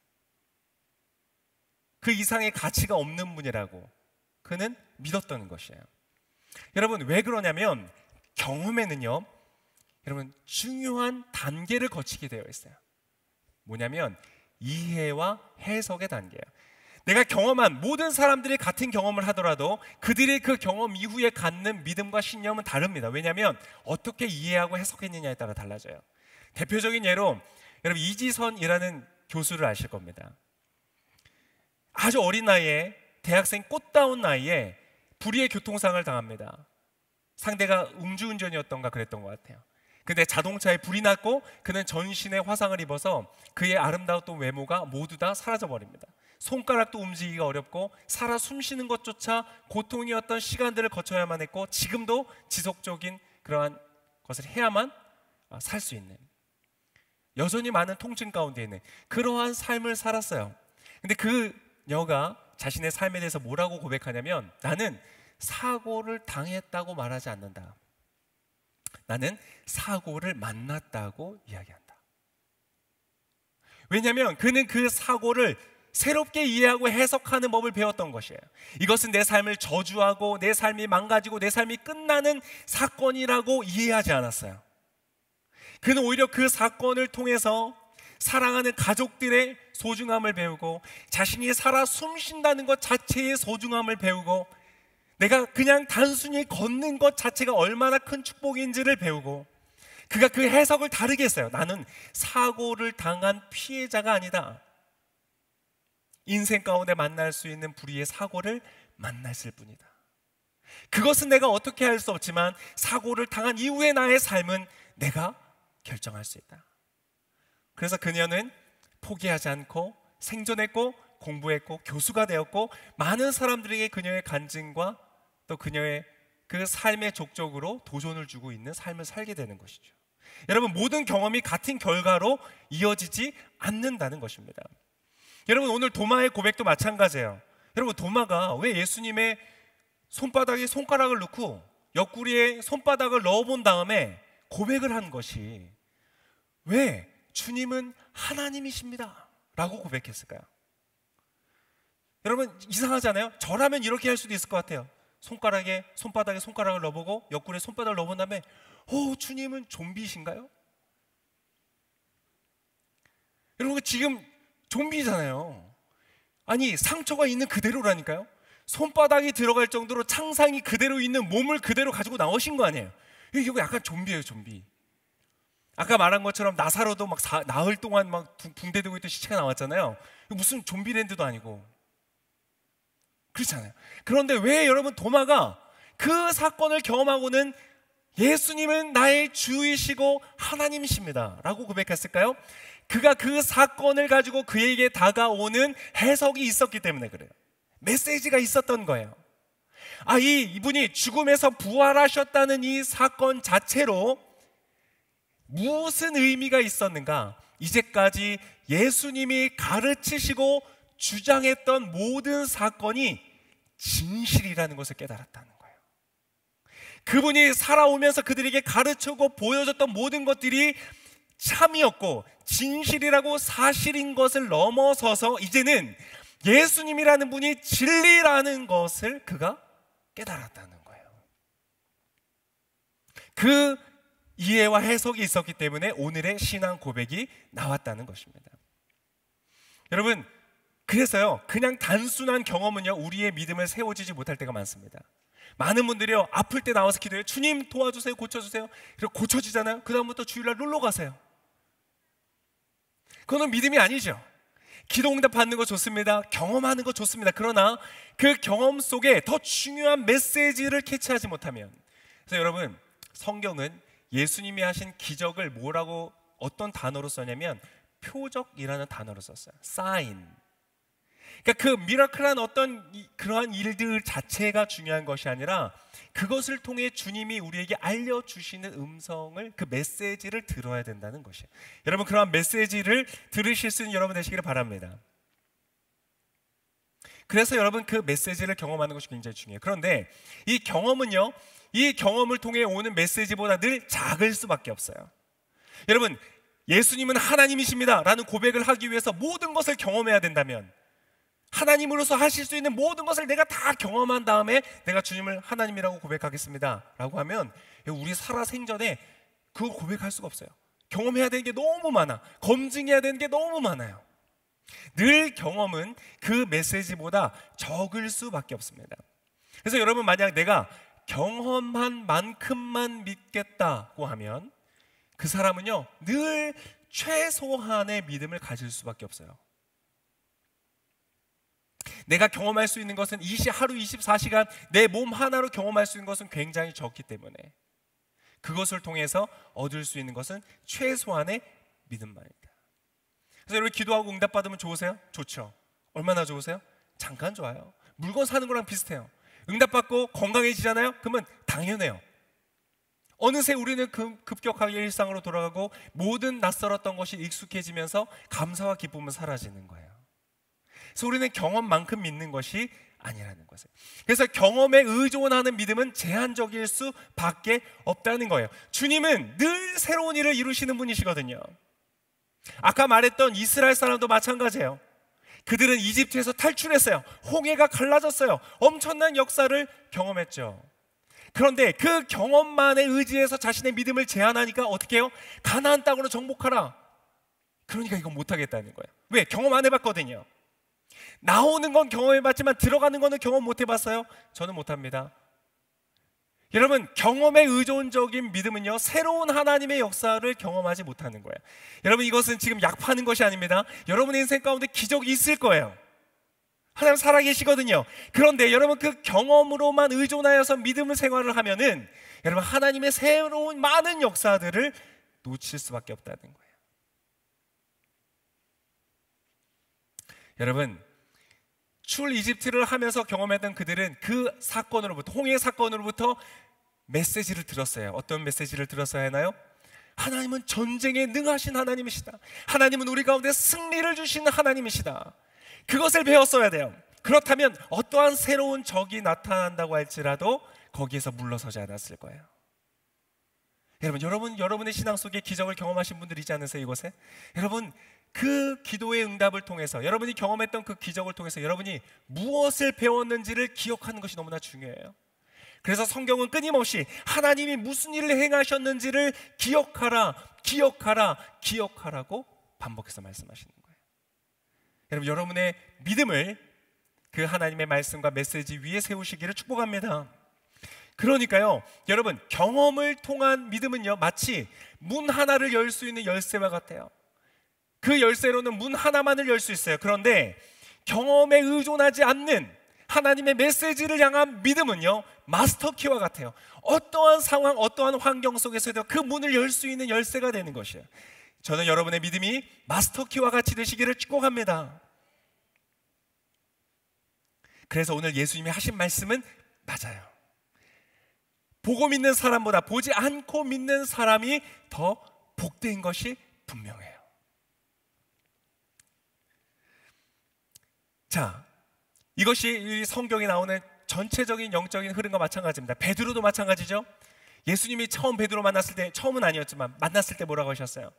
그 이상의 가치가 없는 분이라고 그는 믿었던 것이에요. 여러분, 왜 그러냐면 경험에는요, 여러분, 중요한 단계를 거치게 되어 있어요. 뭐냐면 이해와 해석의 단계예요. 내가 경험한 모든 사람들이 같은 경험을 하더라도 그들이 그 경험 이후에 갖는 믿음과 신념은 다릅니다. 왜냐하면 어떻게 이해하고 해석했느냐에 따라 달라져요. 대표적인 예로 여러분, 이지선이라는 교수를 아실 겁니다. 아주 어린 나이에, 대학생 꽃다운 나이에 불의의 교통사고를 당합니다. 상대가 음주운전이었던가 그랬던 것 같아요. 근데 자동차에 불이 났고 그는 전신에 화상을 입어서 그의 아름다웠던 외모가 모두 다 사라져버립니다. 손가락도 움직이기가 어렵고 살아 숨쉬는 것조차 고통이었던 시간들을 거쳐야만 했고, 지금도 지속적인 그러한 것을 해야만 살 수 있는, 여전히 많은 통증 가운데 있는 그러한 삶을 살았어요. 근데 그녀가 자신의 삶에 대해서 뭐라고 고백하냐면, 나는 사고를 당했다고 말하지 않는다. 나는 사고를 만났다고 이야기한다. 왜냐하면 그는 그 사고를 새롭게 이해하고 해석하는 법을 배웠던 것이에요. 이것은 내 삶을 저주하고 내 삶이 망가지고 내 삶이 끝나는 사건이라고 이해하지 않았어요. 그는 오히려 그 사건을 통해서 사랑하는 가족들의 소중함을 배우고, 자신이 살아 숨쉰다는 것 자체의 소중함을 배우고, 내가 그냥 단순히 걷는 것 자체가 얼마나 큰 축복인지를 배우고, 그가 그 해석을 다르게 했어요. 나는 사고를 당한 피해자가 아니다. 인생 가운데 만날 수 있는 불의의 사고를 만났을 뿐이다. 그것은 내가 어떻게 할 수 없지만 사고를 당한 이후의 나의 삶은 내가 결정할 수 있다. 그래서 그녀는 포기하지 않고 생존했고 공부했고 교수가 되었고, 많은 사람들에게 그녀의 간증과 또 그녀의 그 삶의 족적으로 도전을 주고 있는 삶을 살게 되는 것이죠. 여러분, 모든 경험이 같은 결과로 이어지지 않는다는 것입니다. 여러분, 오늘 도마의 고백도 마찬가지예요. 여러분, 도마가 왜 예수님의 손바닥에 손가락을 넣고 옆구리에 손바닥을 넣어본 다음에 고백을 한 것이, 왜 주님은 하나님이십니다 라고 고백했을까요? 여러분, 이상하잖아요. 저라면 이렇게 할 수도 있을 것 같아요. 손가락에 손바닥에 손가락을 넣어보고 옆구리에 손바닥을 넣어본 다음에, 오, 주님은 좀비이신가요? 여러분, 지금 좀비잖아요. 아니, 상처가 있는 그대로라니까요. 손바닥이 들어갈 정도로 창상이 그대로 있는 몸을 그대로 가지고 나오신 거 아니에요. 이거 약간 좀비예요, 좀비. 아까 말한 것처럼 나사로도 막 사, 나흘 동안 막 붕대들고 있던 시체가 나왔잖아요. 무슨 좀비랜드도 아니고 그렇잖아요. 그런데 왜 여러분, 도마가 그 사건을 경험하고는 예수님은 나의 주이시고 하나님이십니다 라고 고백했을까요? 그가 그 사건을 가지고 그에게 다가오는 해석이 있었기 때문에 그래요. 메시지가 있었던 거예요. 아, 이, 이분이 죽음에서 부활하셨다는 이 사건 자체로 무슨 의미가 있었는가? 이제까지 예수님이 가르치시고 주장했던 모든 사건이 진실이라는 것을 깨달았다는 거예요. 그분이 살아오면서 그들에게 가르치고 보여줬던 모든 것들이 참이었고 진실이라고 사실인 것을 넘어서서 이제는 예수님이라는 분이 진리라는 것을 그가 깨달았다는 거예요. 그 이해와 해석이 있었기 때문에 오늘의 신앙 고백이 나왔다는 것입니다. 여러분, 그래서요, 그냥 단순한 경험은요, 우리의 믿음을 세워지지 못할 때가 많습니다. 많은 분들이요, 아플 때 나와서 기도해요. 주님 도와주세요, 고쳐주세요. 그리고 고쳐지잖아요. 그 다음부터 주일날 놀러 가세요. 그거는 믿음이 아니죠. 기도 응답 받는 거 좋습니다. 경험하는 거 좋습니다. 그러나 그 경험 속에 더 중요한 메시지를 캐치하지 못하면, 그래서 여러분, 성경은 예수님이 하신 기적을 뭐라고, 어떤 단어로 썼냐면 표적이라는 단어로 썼어요. 사인. 그러니까 그 미라클한 어떤 이, 그러한 일들 자체가 중요한 것이 아니라 그것을 통해 주님이 우리에게 알려주시는 음성을, 그 메시지를 들어야 된다는 것이에요. 여러분, 그러한 메시지를 들으실 수 있는 여러분 되시기를 바랍니다. 그래서 여러분, 그 메시지를 경험하는 것이 굉장히 중요해요. 그런데 이 경험은요, 이 경험을 통해 오는 메시지보다 늘 작을 수밖에 없어요. 여러분, 예수님은 하나님이십니다 라는 고백을 하기 위해서 모든 것을 경험해야 된다면, 하나님으로서 하실 수 있는 모든 것을 내가 다 경험한 다음에 내가 주님을 하나님이라고 고백하겠습니다 라고 하면 우리 살아 생전에 그걸 고백할 수가 없어요. 경험해야 되는 게 너무 많아. 검증해야 되는 게 너무 많아요. 늘 경험은 그 메시지보다 적을 수밖에 없습니다. 그래서 여러분, 만약 내가 경험한 만큼만 믿겠다고 하면 그 사람은요, 늘 최소한의 믿음을 가질 수밖에 없어요. 내가 경험할 수 있는 것은 이십, 하루 이십사 시간 내 몸 하나로 경험할 수 있는 것은 굉장히 적기 때문에 그것을 통해서 얻을 수 있는 것은 최소한의 믿음만입니다. 그래서 여러분, 기도하고 응답받으면 좋으세요? 좋죠. 얼마나 좋으세요? 잠깐 좋아요. 물건 사는 거랑 비슷해요. 응답받고 건강해지잖아요? 그러면 당연해요. 어느새 우리는 급격하게 일상으로 돌아가고 모든 낯설었던 것이 익숙해지면서 감사와 기쁨은 사라지는 거예요. 그래서 우리는 경험만큼 믿는 것이 아니라는 것을. 그래서 경험에 의존하는 믿음은 제한적일 수밖에 없다는 거예요. 주님은 늘 새로운 일을 이루시는 분이시거든요. 아까 말했던 이스라엘 사람도 마찬가지예요. 그들은 이집트에서 탈출했어요. 홍해가 갈라졌어요. 엄청난 역사를 경험했죠. 그런데 그 경험만에 의지해서 자신의 믿음을 제한하니까 어떻게 해요? 가나안 땅으로 정복하라. 그러니까 이건 못하겠다는 거예요. 왜? 경험 안 해봤거든요. 나오는 건 경험해봤지만 들어가는 거는 경험 못 해봤어요? 저는 못합니다. 여러분, 경험에 의존적인 믿음은요, 새로운 하나님의 역사를 경험하지 못하는 거예요. 여러분, 이것은 지금 약 파는 것이 아닙니다. 여러분의 인생 가운데 기적이 있을 거예요. 하나님 살아계시거든요. 그런데 여러분, 그 경험으로만 의존하여서 믿음을 생활을 하면은 여러분, 하나님의 새로운 많은 역사들을 놓칠 수밖에 없다는 거예요. 여러분, 출 이집트를 하면서 경험했던 그들은 그 사건으로부터, 홍해 사건으로부터 메시지를 들었어요. 어떤 메시지를 들었어야 하나요? 하나님은 전쟁에 능하신 하나님이시다. 하나님은 우리 가운데 승리를 주시는 하나님이시다. 그것을 배웠어야 돼요. 그렇다면 어떠한 새로운 적이 나타난다고 할지라도 거기에서 물러서지 않았을 거예요. 여러분, 여러분, 여러분의 신앙 속에 기적을 경험하신 분들이지 않으세요, 이곳에? 여러분, 그 기도의 응답을 통해서, 여러분이 경험했던 그 기적을 통해서 여러분이 무엇을 배웠는지를 기억하는 것이 너무나 중요해요. 그래서 성경은 끊임없이 하나님이 무슨 일을 행하셨는지를 기억하라, 기억하라, 기억하라고 반복해서 말씀하시는 거예요. 여러분, 여러분의 믿음을 그 하나님의 말씀과 메시지 위에 세우시기를 축복합니다. 그러니까요, 여러분, 경험을 통한 믿음은요, 마치 문 하나를 열 수 있는 열쇠와 같아요. 그 열쇠로는 문 하나만을 열 수 있어요. 그런데 경험에 의존하지 않는 하나님의 메시지를 향한 믿음은요, 마스터키와 같아요. 어떠한 상황, 어떠한 환경 속에서도 그 문을 열 수 있는 열쇠가 되는 것이에요. 저는 여러분의 믿음이 마스터키와 같이 되시기를 축복합니다. 그래서 오늘 예수님이 하신 말씀은 맞아요. 보고 믿는 사람보다 보지 않고 믿는 사람이 더 복된 것이 분명해요. 자, 이것이 이 성경에 나오는 전체적인 영적인 흐름과 마찬가지입니다. 베드로도 마찬가지죠. 예수님이 처음 베드로 만났을 때, 처음은 아니었지만 만났을 때 뭐라고 하셨어요?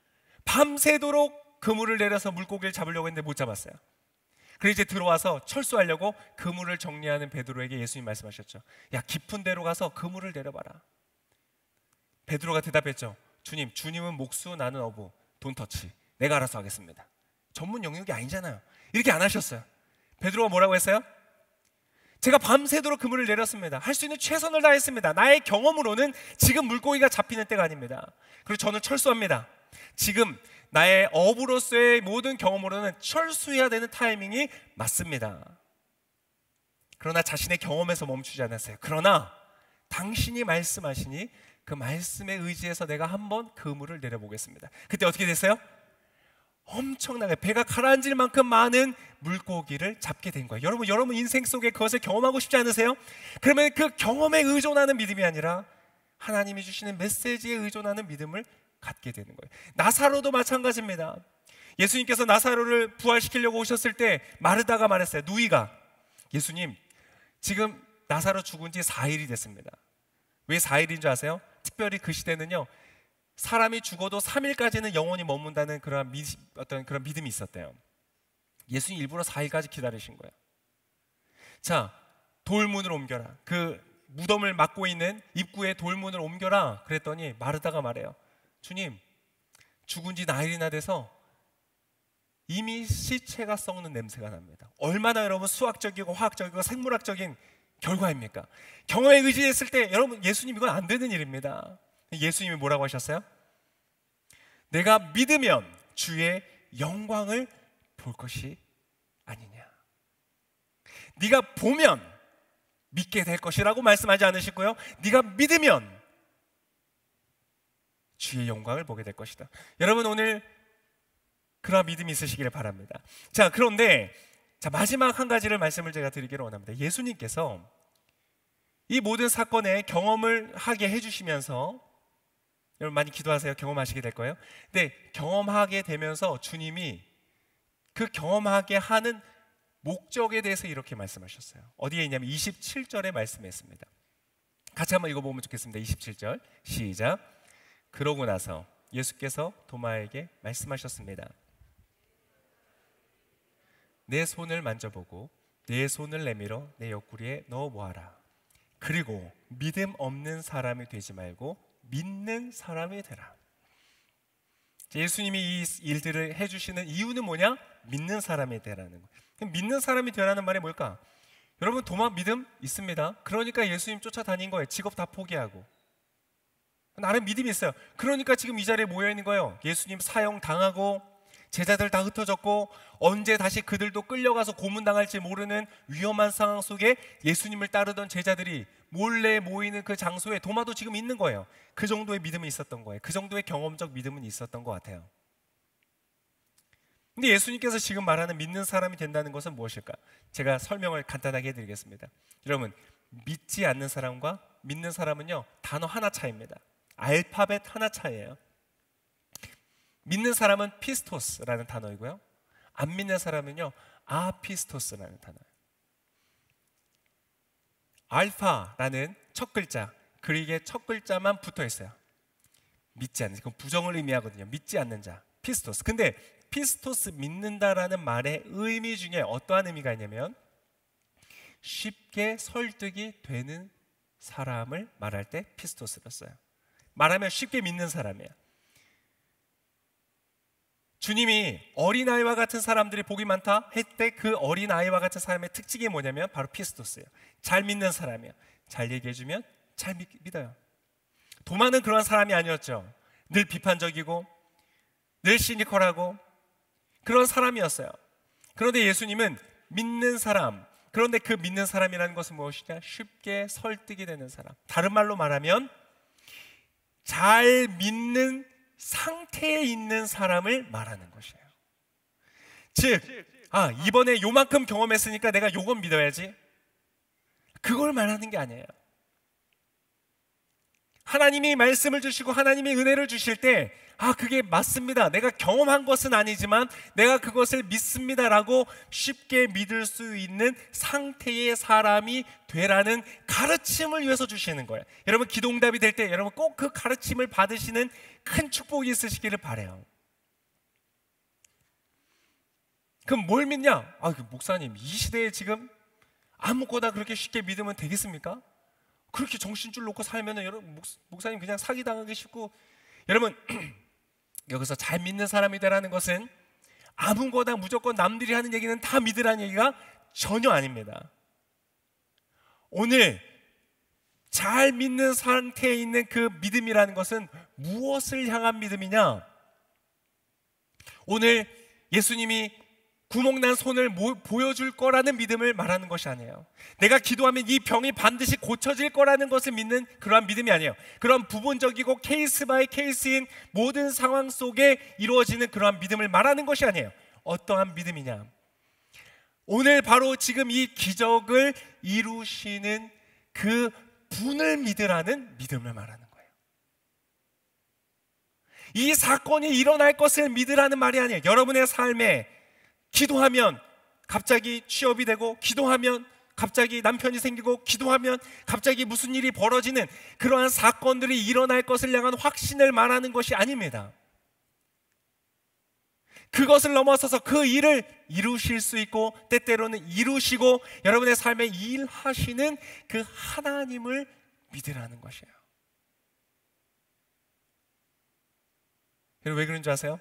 밤새도록 그물을 내려서 물고기를 잡으려고 했는데 못 잡았어요. 그래서 이제 들어와서 철수하려고 그물을 정리하는 베드로에게 예수님 말씀하셨죠. 야, 깊은 데로 가서 그물을 내려봐라. 베드로가 대답했죠. 주님, 주님은 목수, 나는 어부, 돈터치. 내가 알아서 하겠습니다. 전문 영역이 아니잖아요. 이렇게 안 하셨어요. 베드로가 뭐라고 했어요? 제가 밤새도록 그물을 내렸습니다. 할 수 있는 최선을 다했습니다. 나의 경험으로는 지금 물고기가 잡히는 때가 아닙니다. 그리고 저는 철수합니다. 지금 나의 어부로서의 모든 경험으로는 철수해야 되는 타이밍이 맞습니다. 그러나 자신의 경험에서 멈추지 않았어요. 그러나 당신이 말씀하시니 그 말씀에 의지해서 내가 한번 그물을 내려보겠습니다. 그때 어떻게 됐어요? 엄청나게 배가 가라앉을 만큼 많은 물고기를 잡게 된 거예요. 여러분, 여러분 인생 속에 그것을 경험하고 싶지 않으세요? 그러면 그 경험에 의존하는 믿음이 아니라 하나님이 주시는 메시지에 의존하는 믿음을 갖게 되는 거예요. 나사로도 마찬가지입니다. 예수님께서 나사로를 부활시키려고 오셨을 때 마르다가 말했어요. 누이가, 예수님, 지금 나사로 죽은 지 사 일이 됐습니다. 왜 사 일인 줄 아세요? 특별히 그 시대는요, 사람이 죽어도 삼 일까지는 영원히 머문다는 그런 미, 어떤 그런 믿음이 있었대요. 예수님 일부러 사 일까지 기다리신 거예요. 자, 돌문을 옮겨라. 그 무덤을 막고 있는 입구에 돌문을 옮겨라. 그랬더니 마르다가 말해요. 주님, 죽은 지 나흘이나 돼서 이미 시체가 썩는 냄새가 납니다. 얼마나 여러분 수학적이고 화학적이고 생물학적인 결과입니까? 경험에 의지했을 때 여러분, 예수님 이건 안 되는 일입니다. 예수님이 뭐라고 하셨어요? 내가 믿으면 주의 영광을 볼 것이 아니냐. 네가 보면 믿게 될 것이라고 말씀하지 않으시고요, 네가 믿으면 주의 영광을 보게 될 것이다. 여러분, 오늘 그런 믿음이 있으시기를 바랍니다. 자, 그런데 자, 마지막 한 가지를 말씀을 제가 드리기를 원합니다. 예수님께서 이 모든 사건에 경험을 하게 해주시면서, 여러분 많이 기도하세요. 경험하시게 될 거예요. 근데 경험하게 되면서 주님이 그 경험하게 하는 목적에 대해서 이렇게 말씀하셨어요. 어디에 있냐면 이십칠 절에 말씀했습니다. 같이 한번 읽어보면 좋겠습니다. 이십칠 절 시작. 그러고 나서 예수께서 도마에게 말씀하셨습니다. 내 손을 만져보고 내 손을 내밀어 내 옆구리에 넣어 보아라. 그리고 믿음 없는 사람이 되지 말고 믿는 사람이 되라. 예수님이 이 일들을 해주시는 이유는 뭐냐? 믿는 사람이 되라는 거예요. 그럼 믿는 사람이 되라는 말이 뭘까? 여러분, 도마 믿음 있습니다. 그러니까 예수님 쫓아다닌 거예요. 직업 다 포기하고. 나름 믿음이 있어요. 그러니까 지금 이 자리에 모여있는 거예요. 예수님 사형 당하고 제자들 다 흩어졌고 언제 다시 그들도 끌려가서 고문당할지 모르는 위험한 상황 속에 예수님을 따르던 제자들이 몰래 모이는 그 장소에 도마도 지금 있는 거예요. 그 정도의 믿음이 있었던 거예요. 그 정도의 경험적 믿음은 있었던 것 같아요. 근데 예수님께서 지금 말하는 믿는 사람이 된다는 것은 무엇일까? 제가 설명을 간단하게 해드리겠습니다. 여러분, 믿지 않는 사람과 믿는 사람은요, 단어 하나 차이입니다. 알파벳 하나 차이예요. 믿는 사람은 피스토스라는 단어이고요, 안 믿는 사람은요 아피스토스라는 단어예요. 알파라는 첫 글자, 그릭의 첫 글자만 붙어 있어요. 믿지 않는, 그건 부정을 의미하거든요. 믿지 않는 자, 피스토스. 근데 피스토스, 믿는다라는 말의 의미 중에 어떠한 의미가 있냐면 쉽게 설득이 되는 사람을 말할 때 피스토스를 써요. 말하면 쉽게 믿는 사람이에요. 주님이 어린아이와 같은 사람들이 복이 많다 했을 때 그 어린아이와 같은 사람의 특징이 뭐냐면 바로 피스토스예요. 잘 믿는 사람이에요. 잘 얘기해주면 잘 믿, 믿어요. 도마는 그런 사람이 아니었죠. 늘 비판적이고 늘 시니컬하고 그런 사람이었어요. 그런데 예수님은 믿는 사람, 그런데 그 믿는 사람이라는 것은 무엇이냐? 쉽게 설득이 되는 사람. 다른 말로 말하면 잘 믿는 상태에 있는 사람을 말하는 것이에요. 즉, 아, 이번에 요만큼 경험했으니까 내가 요건 믿어야지, 그걸 말하는 게 아니에요. 하나님이 말씀을 주시고 하나님이 은혜를 주실 때, 아, 그게 맞습니다, 내가 경험한 것은 아니지만 내가 그것을 믿습니다라고 쉽게 믿을 수 있는 상태의 사람이 되라는 가르침을 위해서 주시는 거예요. 여러분, 기도응답이 될 때 여러분 꼭 그 가르침을 받으시는 큰 축복이 있으시기를 바라요. 그럼 뭘 믿냐? 아, 목사님, 이 시대에 지금 아무거나 그렇게 쉽게 믿으면 되겠습니까? 그렇게 정신줄 놓고 살면은 여러분, 목사님 그냥 사기당하기 쉽고. 여러분, 여기서 잘 믿는 사람이 되라는 것은 아무거나 무조건 남들이 하는 얘기는 다 믿으라는 얘기가 전혀 아닙니다. 오늘 잘 믿는 상태에 있는 그 믿음이라는 것은 무엇을 향한 믿음이냐? 오늘 예수님이 구멍난 손을 모, 보여줄 거라는 믿음을 말하는 것이 아니에요. 내가 기도하면 이 병이 반드시 고쳐질 거라는 것을 믿는 그러한 믿음이 아니에요. 그런 부분적이고 케이스 바이 케이스인 모든 상황 속에 이루어지는 그러한 믿음을 말하는 것이 아니에요. 어떠한 믿음이냐? 오늘 바로 지금 이 기적을 이루시는 그 분을 믿으라는 믿음을 말하는 거예요. 이 사건이 일어날 것을 믿으라는 말이 아니에요. 여러분의 삶에 기도하면 갑자기 취업이 되고, 기도하면 갑자기 남편이 생기고, 기도하면 갑자기 무슨 일이 벌어지는 그러한 사건들이 일어날 것을 향한 확신을 말하는 것이 아닙니다. 그것을 넘어서서 그 일을 이루실 수 있고, 때때로는 이루시고 여러분의 삶에 일하시는 그 하나님을 믿으라는 것이에요. 여러분, 왜 그런 줄 아세요?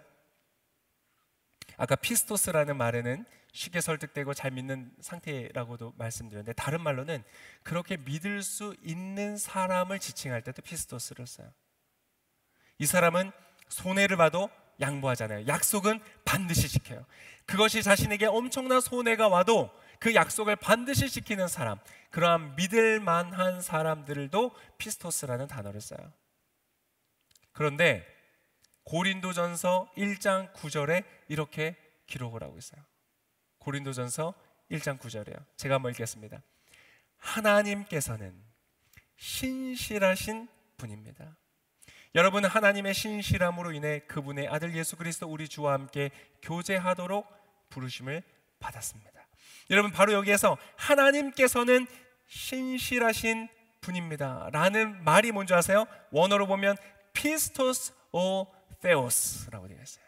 아까 피스토스라는 말에는 쉽게 설득되고 잘 믿는 상태라고도 말씀드렸는데, 다른 말로는 그렇게 믿을 수 있는 사람을 지칭할 때도 피스토스를 써요. 이 사람은 손해를 봐도 양보하잖아요. 약속은 반드시 지켜요. 그것이 자신에게 엄청난 손해가 와도 그 약속을 반드시 지키는 사람, 그러한 믿을 만한 사람들도 피스토스라는 단어를 써요. 그런데 고린도전서 일 장 구 절에 이렇게 기록을 하고 있어요. 고린도전서 일 장 구 절이에요. 제가 한번 읽겠습니다. 하나님께서는 신실하신 분입니다. 여러분, 하나님의 신실함으로 인해 그분의 아들 예수 그리스도 우리 주와 함께 교제하도록 부르심을 받았습니다. 여러분, 바로 여기에서 하나님께서는 신실하신 분입니다 라는 말이 뭔지 아세요? 원어로 보면 피스토스 오 테오스라고 되어 있어요.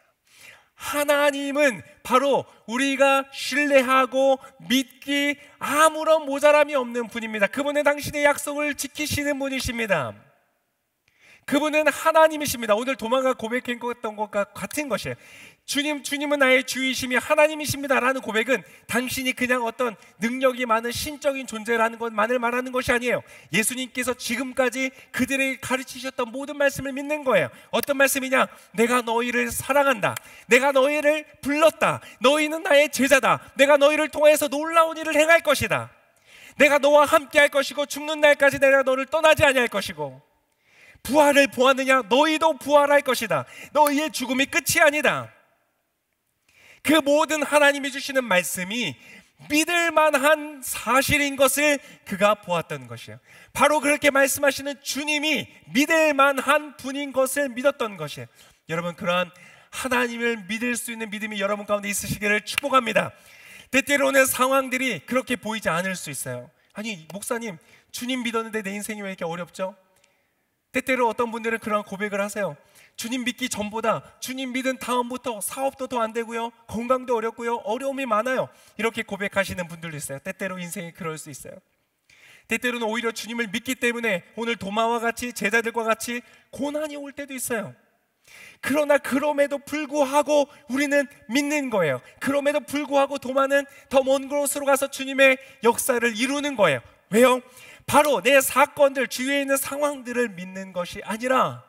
하나님은 바로 우리가 신뢰하고 믿기 아무런 모자람이 없는 분입니다. 그분은 당신의 약속을 지키시는 분이십니다. 그분은 하나님이십니다. 오늘 도마가 고백했던 것과 같은 것이에요. 주님, 주님은 나의 주이심이 하나님이십니다 라는 고백은 당신이 그냥 어떤 능력이 많은 신적인 존재라는 것만을 말하는 것이 아니에요. 예수님께서 지금까지 그들에게 가르치셨던 모든 말씀을 믿는 거예요. 어떤 말씀이냐? 내가 너희를 사랑한다, 내가 너희를 불렀다, 너희는 나의 제자다, 내가 너희를 통해서 놀라운 일을 행할 것이다, 내가 너와 함께 할 것이고 죽는 날까지 내가 너를 떠나지 아니할 것이고, 부활을 보았느냐? 너희도 부활할 것이다, 너희의 죽음이 끝이 아니다. 그 모든 하나님이 주시는 말씀이 믿을 만한 사실인 것을 그가 보았던 것이에요. 바로 그렇게 말씀하시는 주님이 믿을 만한 분인 것을 믿었던 것이에요. 여러분, 그러한 하나님을 믿을 수 있는 믿음이 여러분 가운데 있으시기를 축복합니다. 때때로는 상황들이 그렇게 보이지 않을 수 있어요. 아니, 목사님, 주님 믿었는데 내 인생이 왜 이렇게 어렵죠? 때때로 어떤 분들은 그런 고백을 하세요. 주님 믿기 전보다 주님 믿은 다음부터 사업도 더 안 되고요, 건강도 어렵고요, 어려움이 많아요, 이렇게 고백하시는 분들도 있어요. 때때로 인생이 그럴 수 있어요. 때때로는 오히려 주님을 믿기 때문에 오늘 도마와 같이, 제자들과 같이 고난이 올 때도 있어요. 그러나 그럼에도 불구하고 우리는 믿는 거예요. 그럼에도 불구하고 도마는 더 먼 곳으로 가서 주님의 역사를 이루는 거예요. 왜요? 바로 내 사건들, 주위에 있는 상황들을 믿는 것이 아니라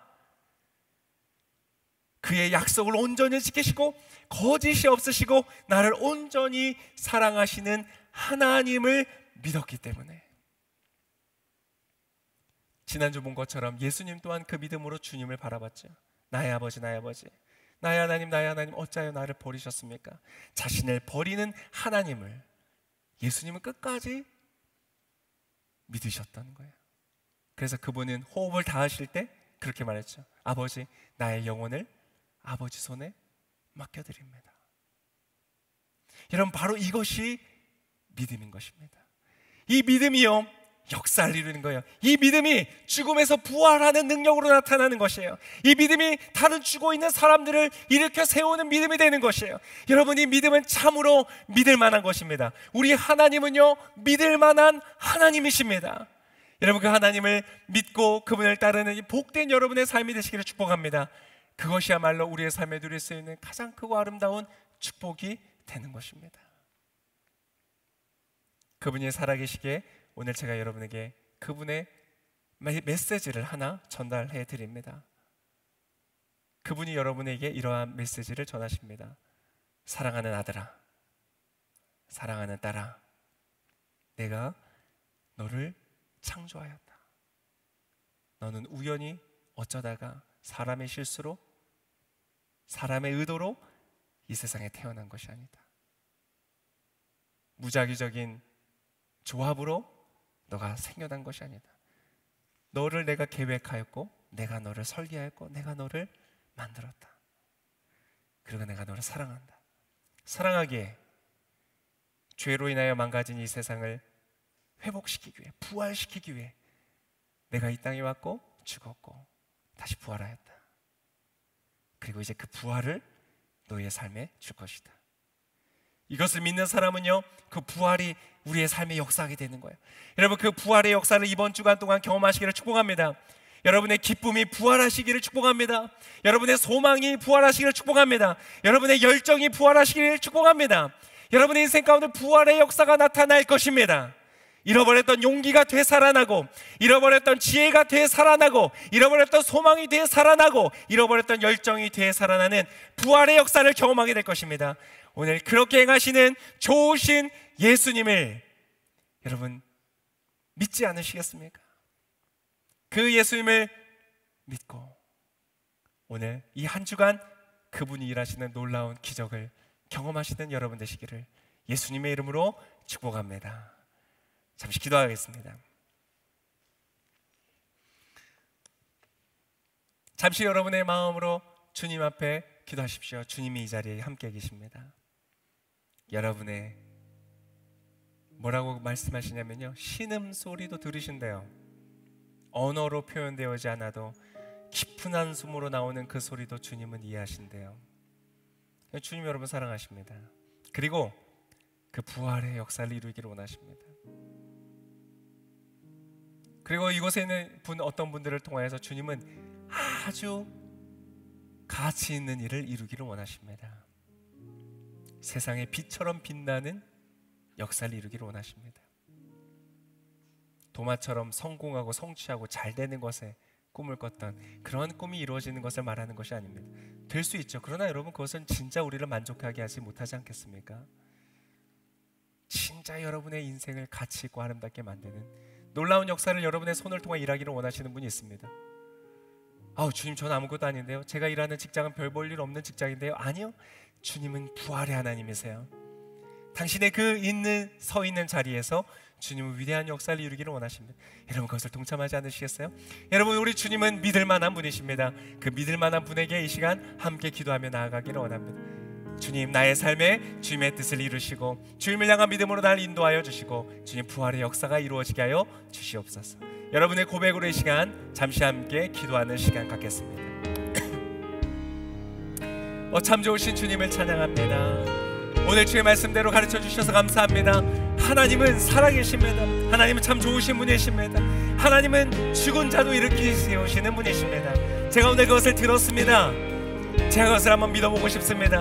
그의 약속을 온전히 지키시고 거짓이 없으시고 나를 온전히 사랑하시는 하나님을 믿었기 때문에. 지난주 본 것처럼 예수님 또한 그 믿음으로 주님을 바라봤죠. 나의 아버지, 나의 아버지, 나의 하나님, 나의 하나님, 어찌하여 나를 버리셨습니까? 자신을 버리는 하나님을 예수님은 끝까지 믿으셨다는 거예요. 그래서 그분은 호흡을 다하실 때 그렇게 말했죠. 아버지, 나의 영혼을 아버지 손에 맡겨드립니다. 여러분, 바로 이것이 믿음인 것입니다. 이 믿음이요, 역사를 이루는 거예요. 이 믿음이 죽음에서 부활하는 능력으로 나타나는 것이에요. 이 믿음이 다른 죽어 있는 사람들을 일으켜 세우는 믿음이 되는 것이에요. 여러분, 이 믿음은 참으로 믿을 만한 것입니다. 우리 하나님은요, 믿을 만한 하나님이십니다. 여러분, 그 하나님을 믿고 그분을 따르는 이 복된 여러분의 삶이 되시기를 축복합니다. 그것이야말로 우리의 삶에 누릴 수 있는 가장 크고 아름다운 축복이 되는 것입니다. 그분이 살아계시기에 오늘 제가 여러분에게 그분의 메시지를 하나 전달해 드립니다. 그분이 여러분에게 이러한 메시지를 전하십니다. 사랑하는 아들아, 사랑하는 딸아, 내가 너를 창조하였다. 너는 우연히 어쩌다가 사람의 실수로, 사람의 의도로 이 세상에 태어난 것이 아니다. 무작위적인 조합으로 너가 생겨난 것이 아니다. 너를 내가 계획하였고, 내가 너를 설계하였고, 내가 너를 만들었다. 그리고 내가 너를 사랑한다. 사랑하기에 죄로 인하여 망가진 이 세상을 회복시키기 위해, 부활시키기 위해 내가 이 땅에 왔고 죽었고 다시 부활하였다. 그리고 이제 그 부활을 너희의 삶에 줄 것이다. 이것을 믿는 사람은요, 그 부활이 우리의 삶에 역사하게 되는 거예요. 여러분, 그 부활의 역사를 이번 주간 동안 경험하시기를 축복합니다. 여러분의 기쁨이 부활하시기를 축복합니다. 여러분의 소망이 부활하시기를 축복합니다. 여러분의 열정이 부활하시기를 축복합니다. 여러분의 인생 가운데 부활의 역사가 나타날 것입니다. 잃어버렸던 용기가 되살아나고, 잃어버렸던 지혜가 되살아나고, 잃어버렸던 소망이 되살아나고, 잃어버렸던 열정이 되살아나는 부활의 역사를 경험하게 될 것입니다. 오늘 그렇게 행하시는 좋으신 예수님을 여러분 믿지 않으시겠습니까? 그 예수님을 믿고 오늘 이 한 주간 그분이 일하시는 놀라운 기적을 경험하시는 여러분 되시기를 예수님의 이름으로 축복합니다. 잠시 기도하겠습니다. 잠시 여러분의 마음으로 주님 앞에 기도하십시오. 주님이 이 자리에 함께 계십니다. 여러분의 뭐라고 말씀하시냐면요, 신음소리도 들으신대요. 언어로 표현되어지 않아도 깊은 한숨으로 나오는 그 소리도 주님은 이해하신대요. 주님 여러분 사랑하십니다. 그리고 그 부활의 역사를 이루기를 원하십니다. 그리고 이곳에 있는 분, 어떤 분들을 통하여서 주님은 아주 가치 있는 일을 이루기를 원하십니다. 세상의 빛처럼 빛나는 역사를 이루기를 원하십니다. 도마처럼 성공하고 성취하고 잘 되는 것에 꿈을 꿨던 그런 꿈이 이루어지는 것을 말하는 것이 아닙니다. 될 수 있죠. 그러나 여러분, 그것은 진짜 우리를 만족하게 하지 못하지 않겠습니까? 진짜 여러분의 인생을 가치 있고 아름답게 만드는 놀라운 역사를 여러분의 손을 통해 일하기를 원하시는 분이 있습니다. 아우, 주님, 저는 아무것도 아닌데요. 제가 일하는 직장은 별 볼 일 없는 직장인데요. 아니요, 주님은 부활의 하나님이세요. 당신의 그 있는 서 있는 자리에서 주님은 위대한 역사를 이루기를 원하십니다. 여러분, 그것을 동참하지 않으시겠어요? 여러분, 우리 주님은 믿을 만한 분이십니다. 그 믿을 만한 분에게 이 시간 함께 기도하며 나아가기를 원합니다. 주님, 나의 삶에 주님의 뜻을 이루시고 주님을 향한 믿음으로 날 인도하여 주시고 주님 부활의 역사가 이루어지게 하여 주시옵소서. 여러분의 고백으로 이 시간 잠시 함께 기도하는 시간 갖겠습니다. 어, 참 좋으신 주님을 찬양합니다. 오늘 주의 말씀대로 가르쳐 주셔서 감사합니다. 하나님은 살아계십니다. 하나님은 참 좋으신 분이십니다. 하나님은 죽은 자도 일으키시는 분이십니다. 제가 오늘 그것을 들었습니다. 제가 그것을 한번 믿어보고 싶습니다.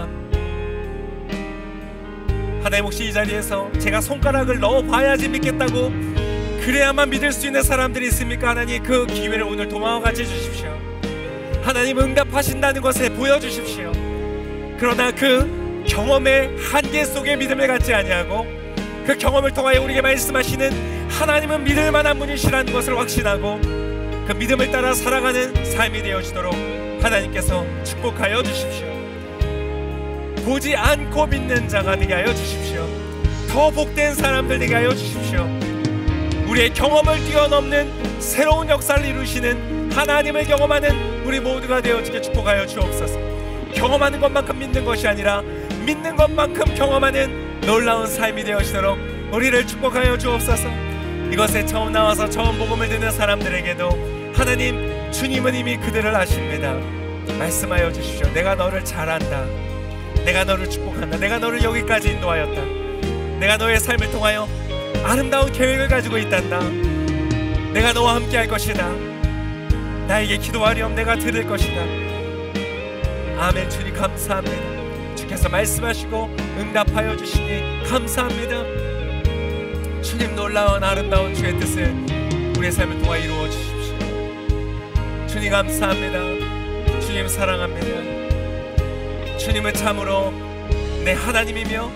하나님, 혹시 이 자리에서 제가 손가락을 넣어봐야지 믿겠다고, 그래야만 믿을 수 있는 사람들이 있습니까? 하나님, 그 기회를 오늘 도마와 같이 주십시오. 하나님, 응답하신다는 것을 보여주십시오. 그러나 그 경험의 한계 속에 믿음을 갖지 아니하고 그 경험을 통하여 우리에게 말씀하시는 하나님은 믿을 만한 분이시라는 것을 확신하고 그 믿음을 따라 살아가는 삶이 되어지도록 하나님께서 축복하여 주십시오. 보지 않고 믿는 자가 되게 하여 주십시오. 더 복된 사람들 되게 하여 주십시오. 우리의 경험을 뛰어넘는 새로운 역사를 이루시는 하나님을 경험하는 우리 모두가 되어지게 축복하여 주옵소서. 경험하는 것만큼 믿는 것이 아니라 믿는 것만큼 경험하는 놀라운 삶이 되어지도록 우리를 축복하여 주옵소서. 이것에 처음 나와서 처음 복음을 듣는 사람들에게도 하나님, 주님은 이미 그들을 아십니다. 말씀하여 주십시오. 내가 너를 잘 안다. 내가 너를 축복한다. 내가 너를 여기까지 인도하였다. 내가 너의 삶을 통하여 아름다운 계획을 가지고 있단다. 내가 너와 함께 할 것이다. 나에게 기도하렴. 내가 들을 것이다. 아멘. 주님 감사합니다. 주께서 말씀하시고 응답하여 주시니 감사합니다. 주님, 놀라운 아름다운 주의 뜻을 우리의 삶을 통하여 이루어 주십시오. 주님 감사합니다. 주님 사랑합니다. 주님은 참으로 내 하나님이며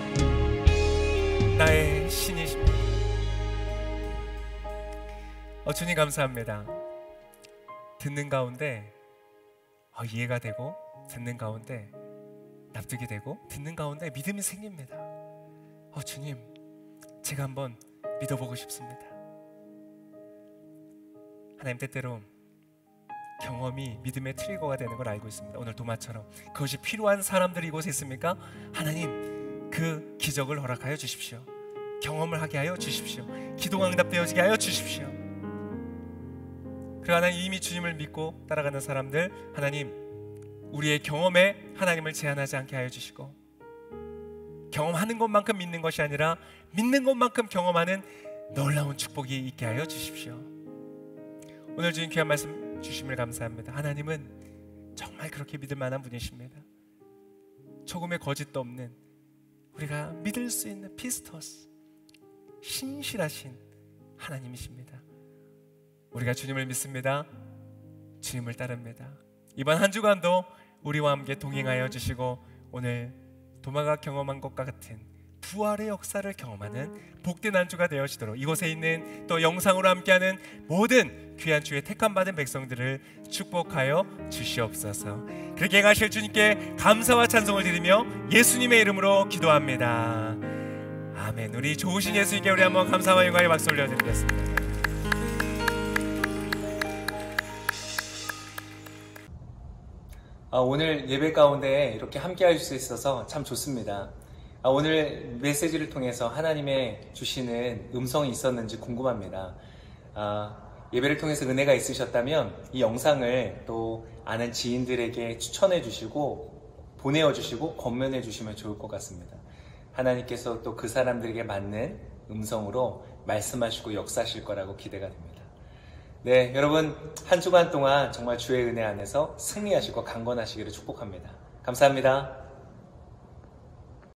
나의 신이십니다. 어, 주님 감사합니다. 듣는 가운데 어, 이해가 되고, 듣는 가운데 납득이 되고, 듣는 가운데 믿음이 생깁니다. 어, 주님, 제가 한번 믿어보고 싶습니다. 하나님, 때때로 경험이 믿음의 트리거가 되는 걸 알고 있습니다. 오늘 도마처럼 그것이 필요한 사람들이 이곳에 있습니까? 하나님, 그 기적을 허락하여 주십시오. 경험을 하게 하여 주십시오. 기도가 응답되어지게 하여 주십시오. 그리고 하나님, 이미 주님을 믿고 따라가는 사람들, 하나님, 우리의 경험에 하나님을 제한하지 않게 하여 주시고, 경험하는 것만큼 믿는 것이 아니라 믿는 것만큼 경험하는 놀라운 축복이 있게 하여 주십시오. 오늘 주님 귀한 말씀 주심을 감사합니다. 하나님은 정말 그렇게 믿을 만한 분이십니다. 조금의 거짓도 없는, 우리가 믿을 수 있는 피스토스, 신실하신 하나님이십니다. 우리가 주님을 믿습니다. 주님을 따릅니다. 이번 한 주간도 우리와 함께 동행하여 주시고, 오늘 도마가 경험한 것과 같은 부활의 역사를 경험하는 복된 한 주가 되어지도록 이곳에 있는 또 영상으로 함께하는 모든 귀한 주의 택함 받은 백성들을 축복하여 주시옵소서. 그렇게 행하실 주님께 감사와 찬송을 드리며 예수님의 이름으로 기도합니다. 아멘. 우리 좋으신 예수님께 우리 한번 감사와 영광의 박수 올려드리겠습니다. 아, 오늘 예배 가운데 이렇게 함께 할 수 있어서 참 좋습니다. 아, 오늘 메시지를 통해서 하나님의 주시는 음성이 있었는지 궁금합니다. 아, 예배를 통해서 은혜가 있으셨다면 이 영상을 또 아는 지인들에게 추천해 주시고 보내어 주시고 권면해 주시면 좋을 것 같습니다. 하나님께서 또 그 사람들에게 맞는 음성으로 말씀하시고 역사하실 거라고 기대가 됩니다. 네, 여러분 한 주간 동안 정말 주의 은혜 안에서 승리하시고 강건하시기를 축복합니다. 감사합니다.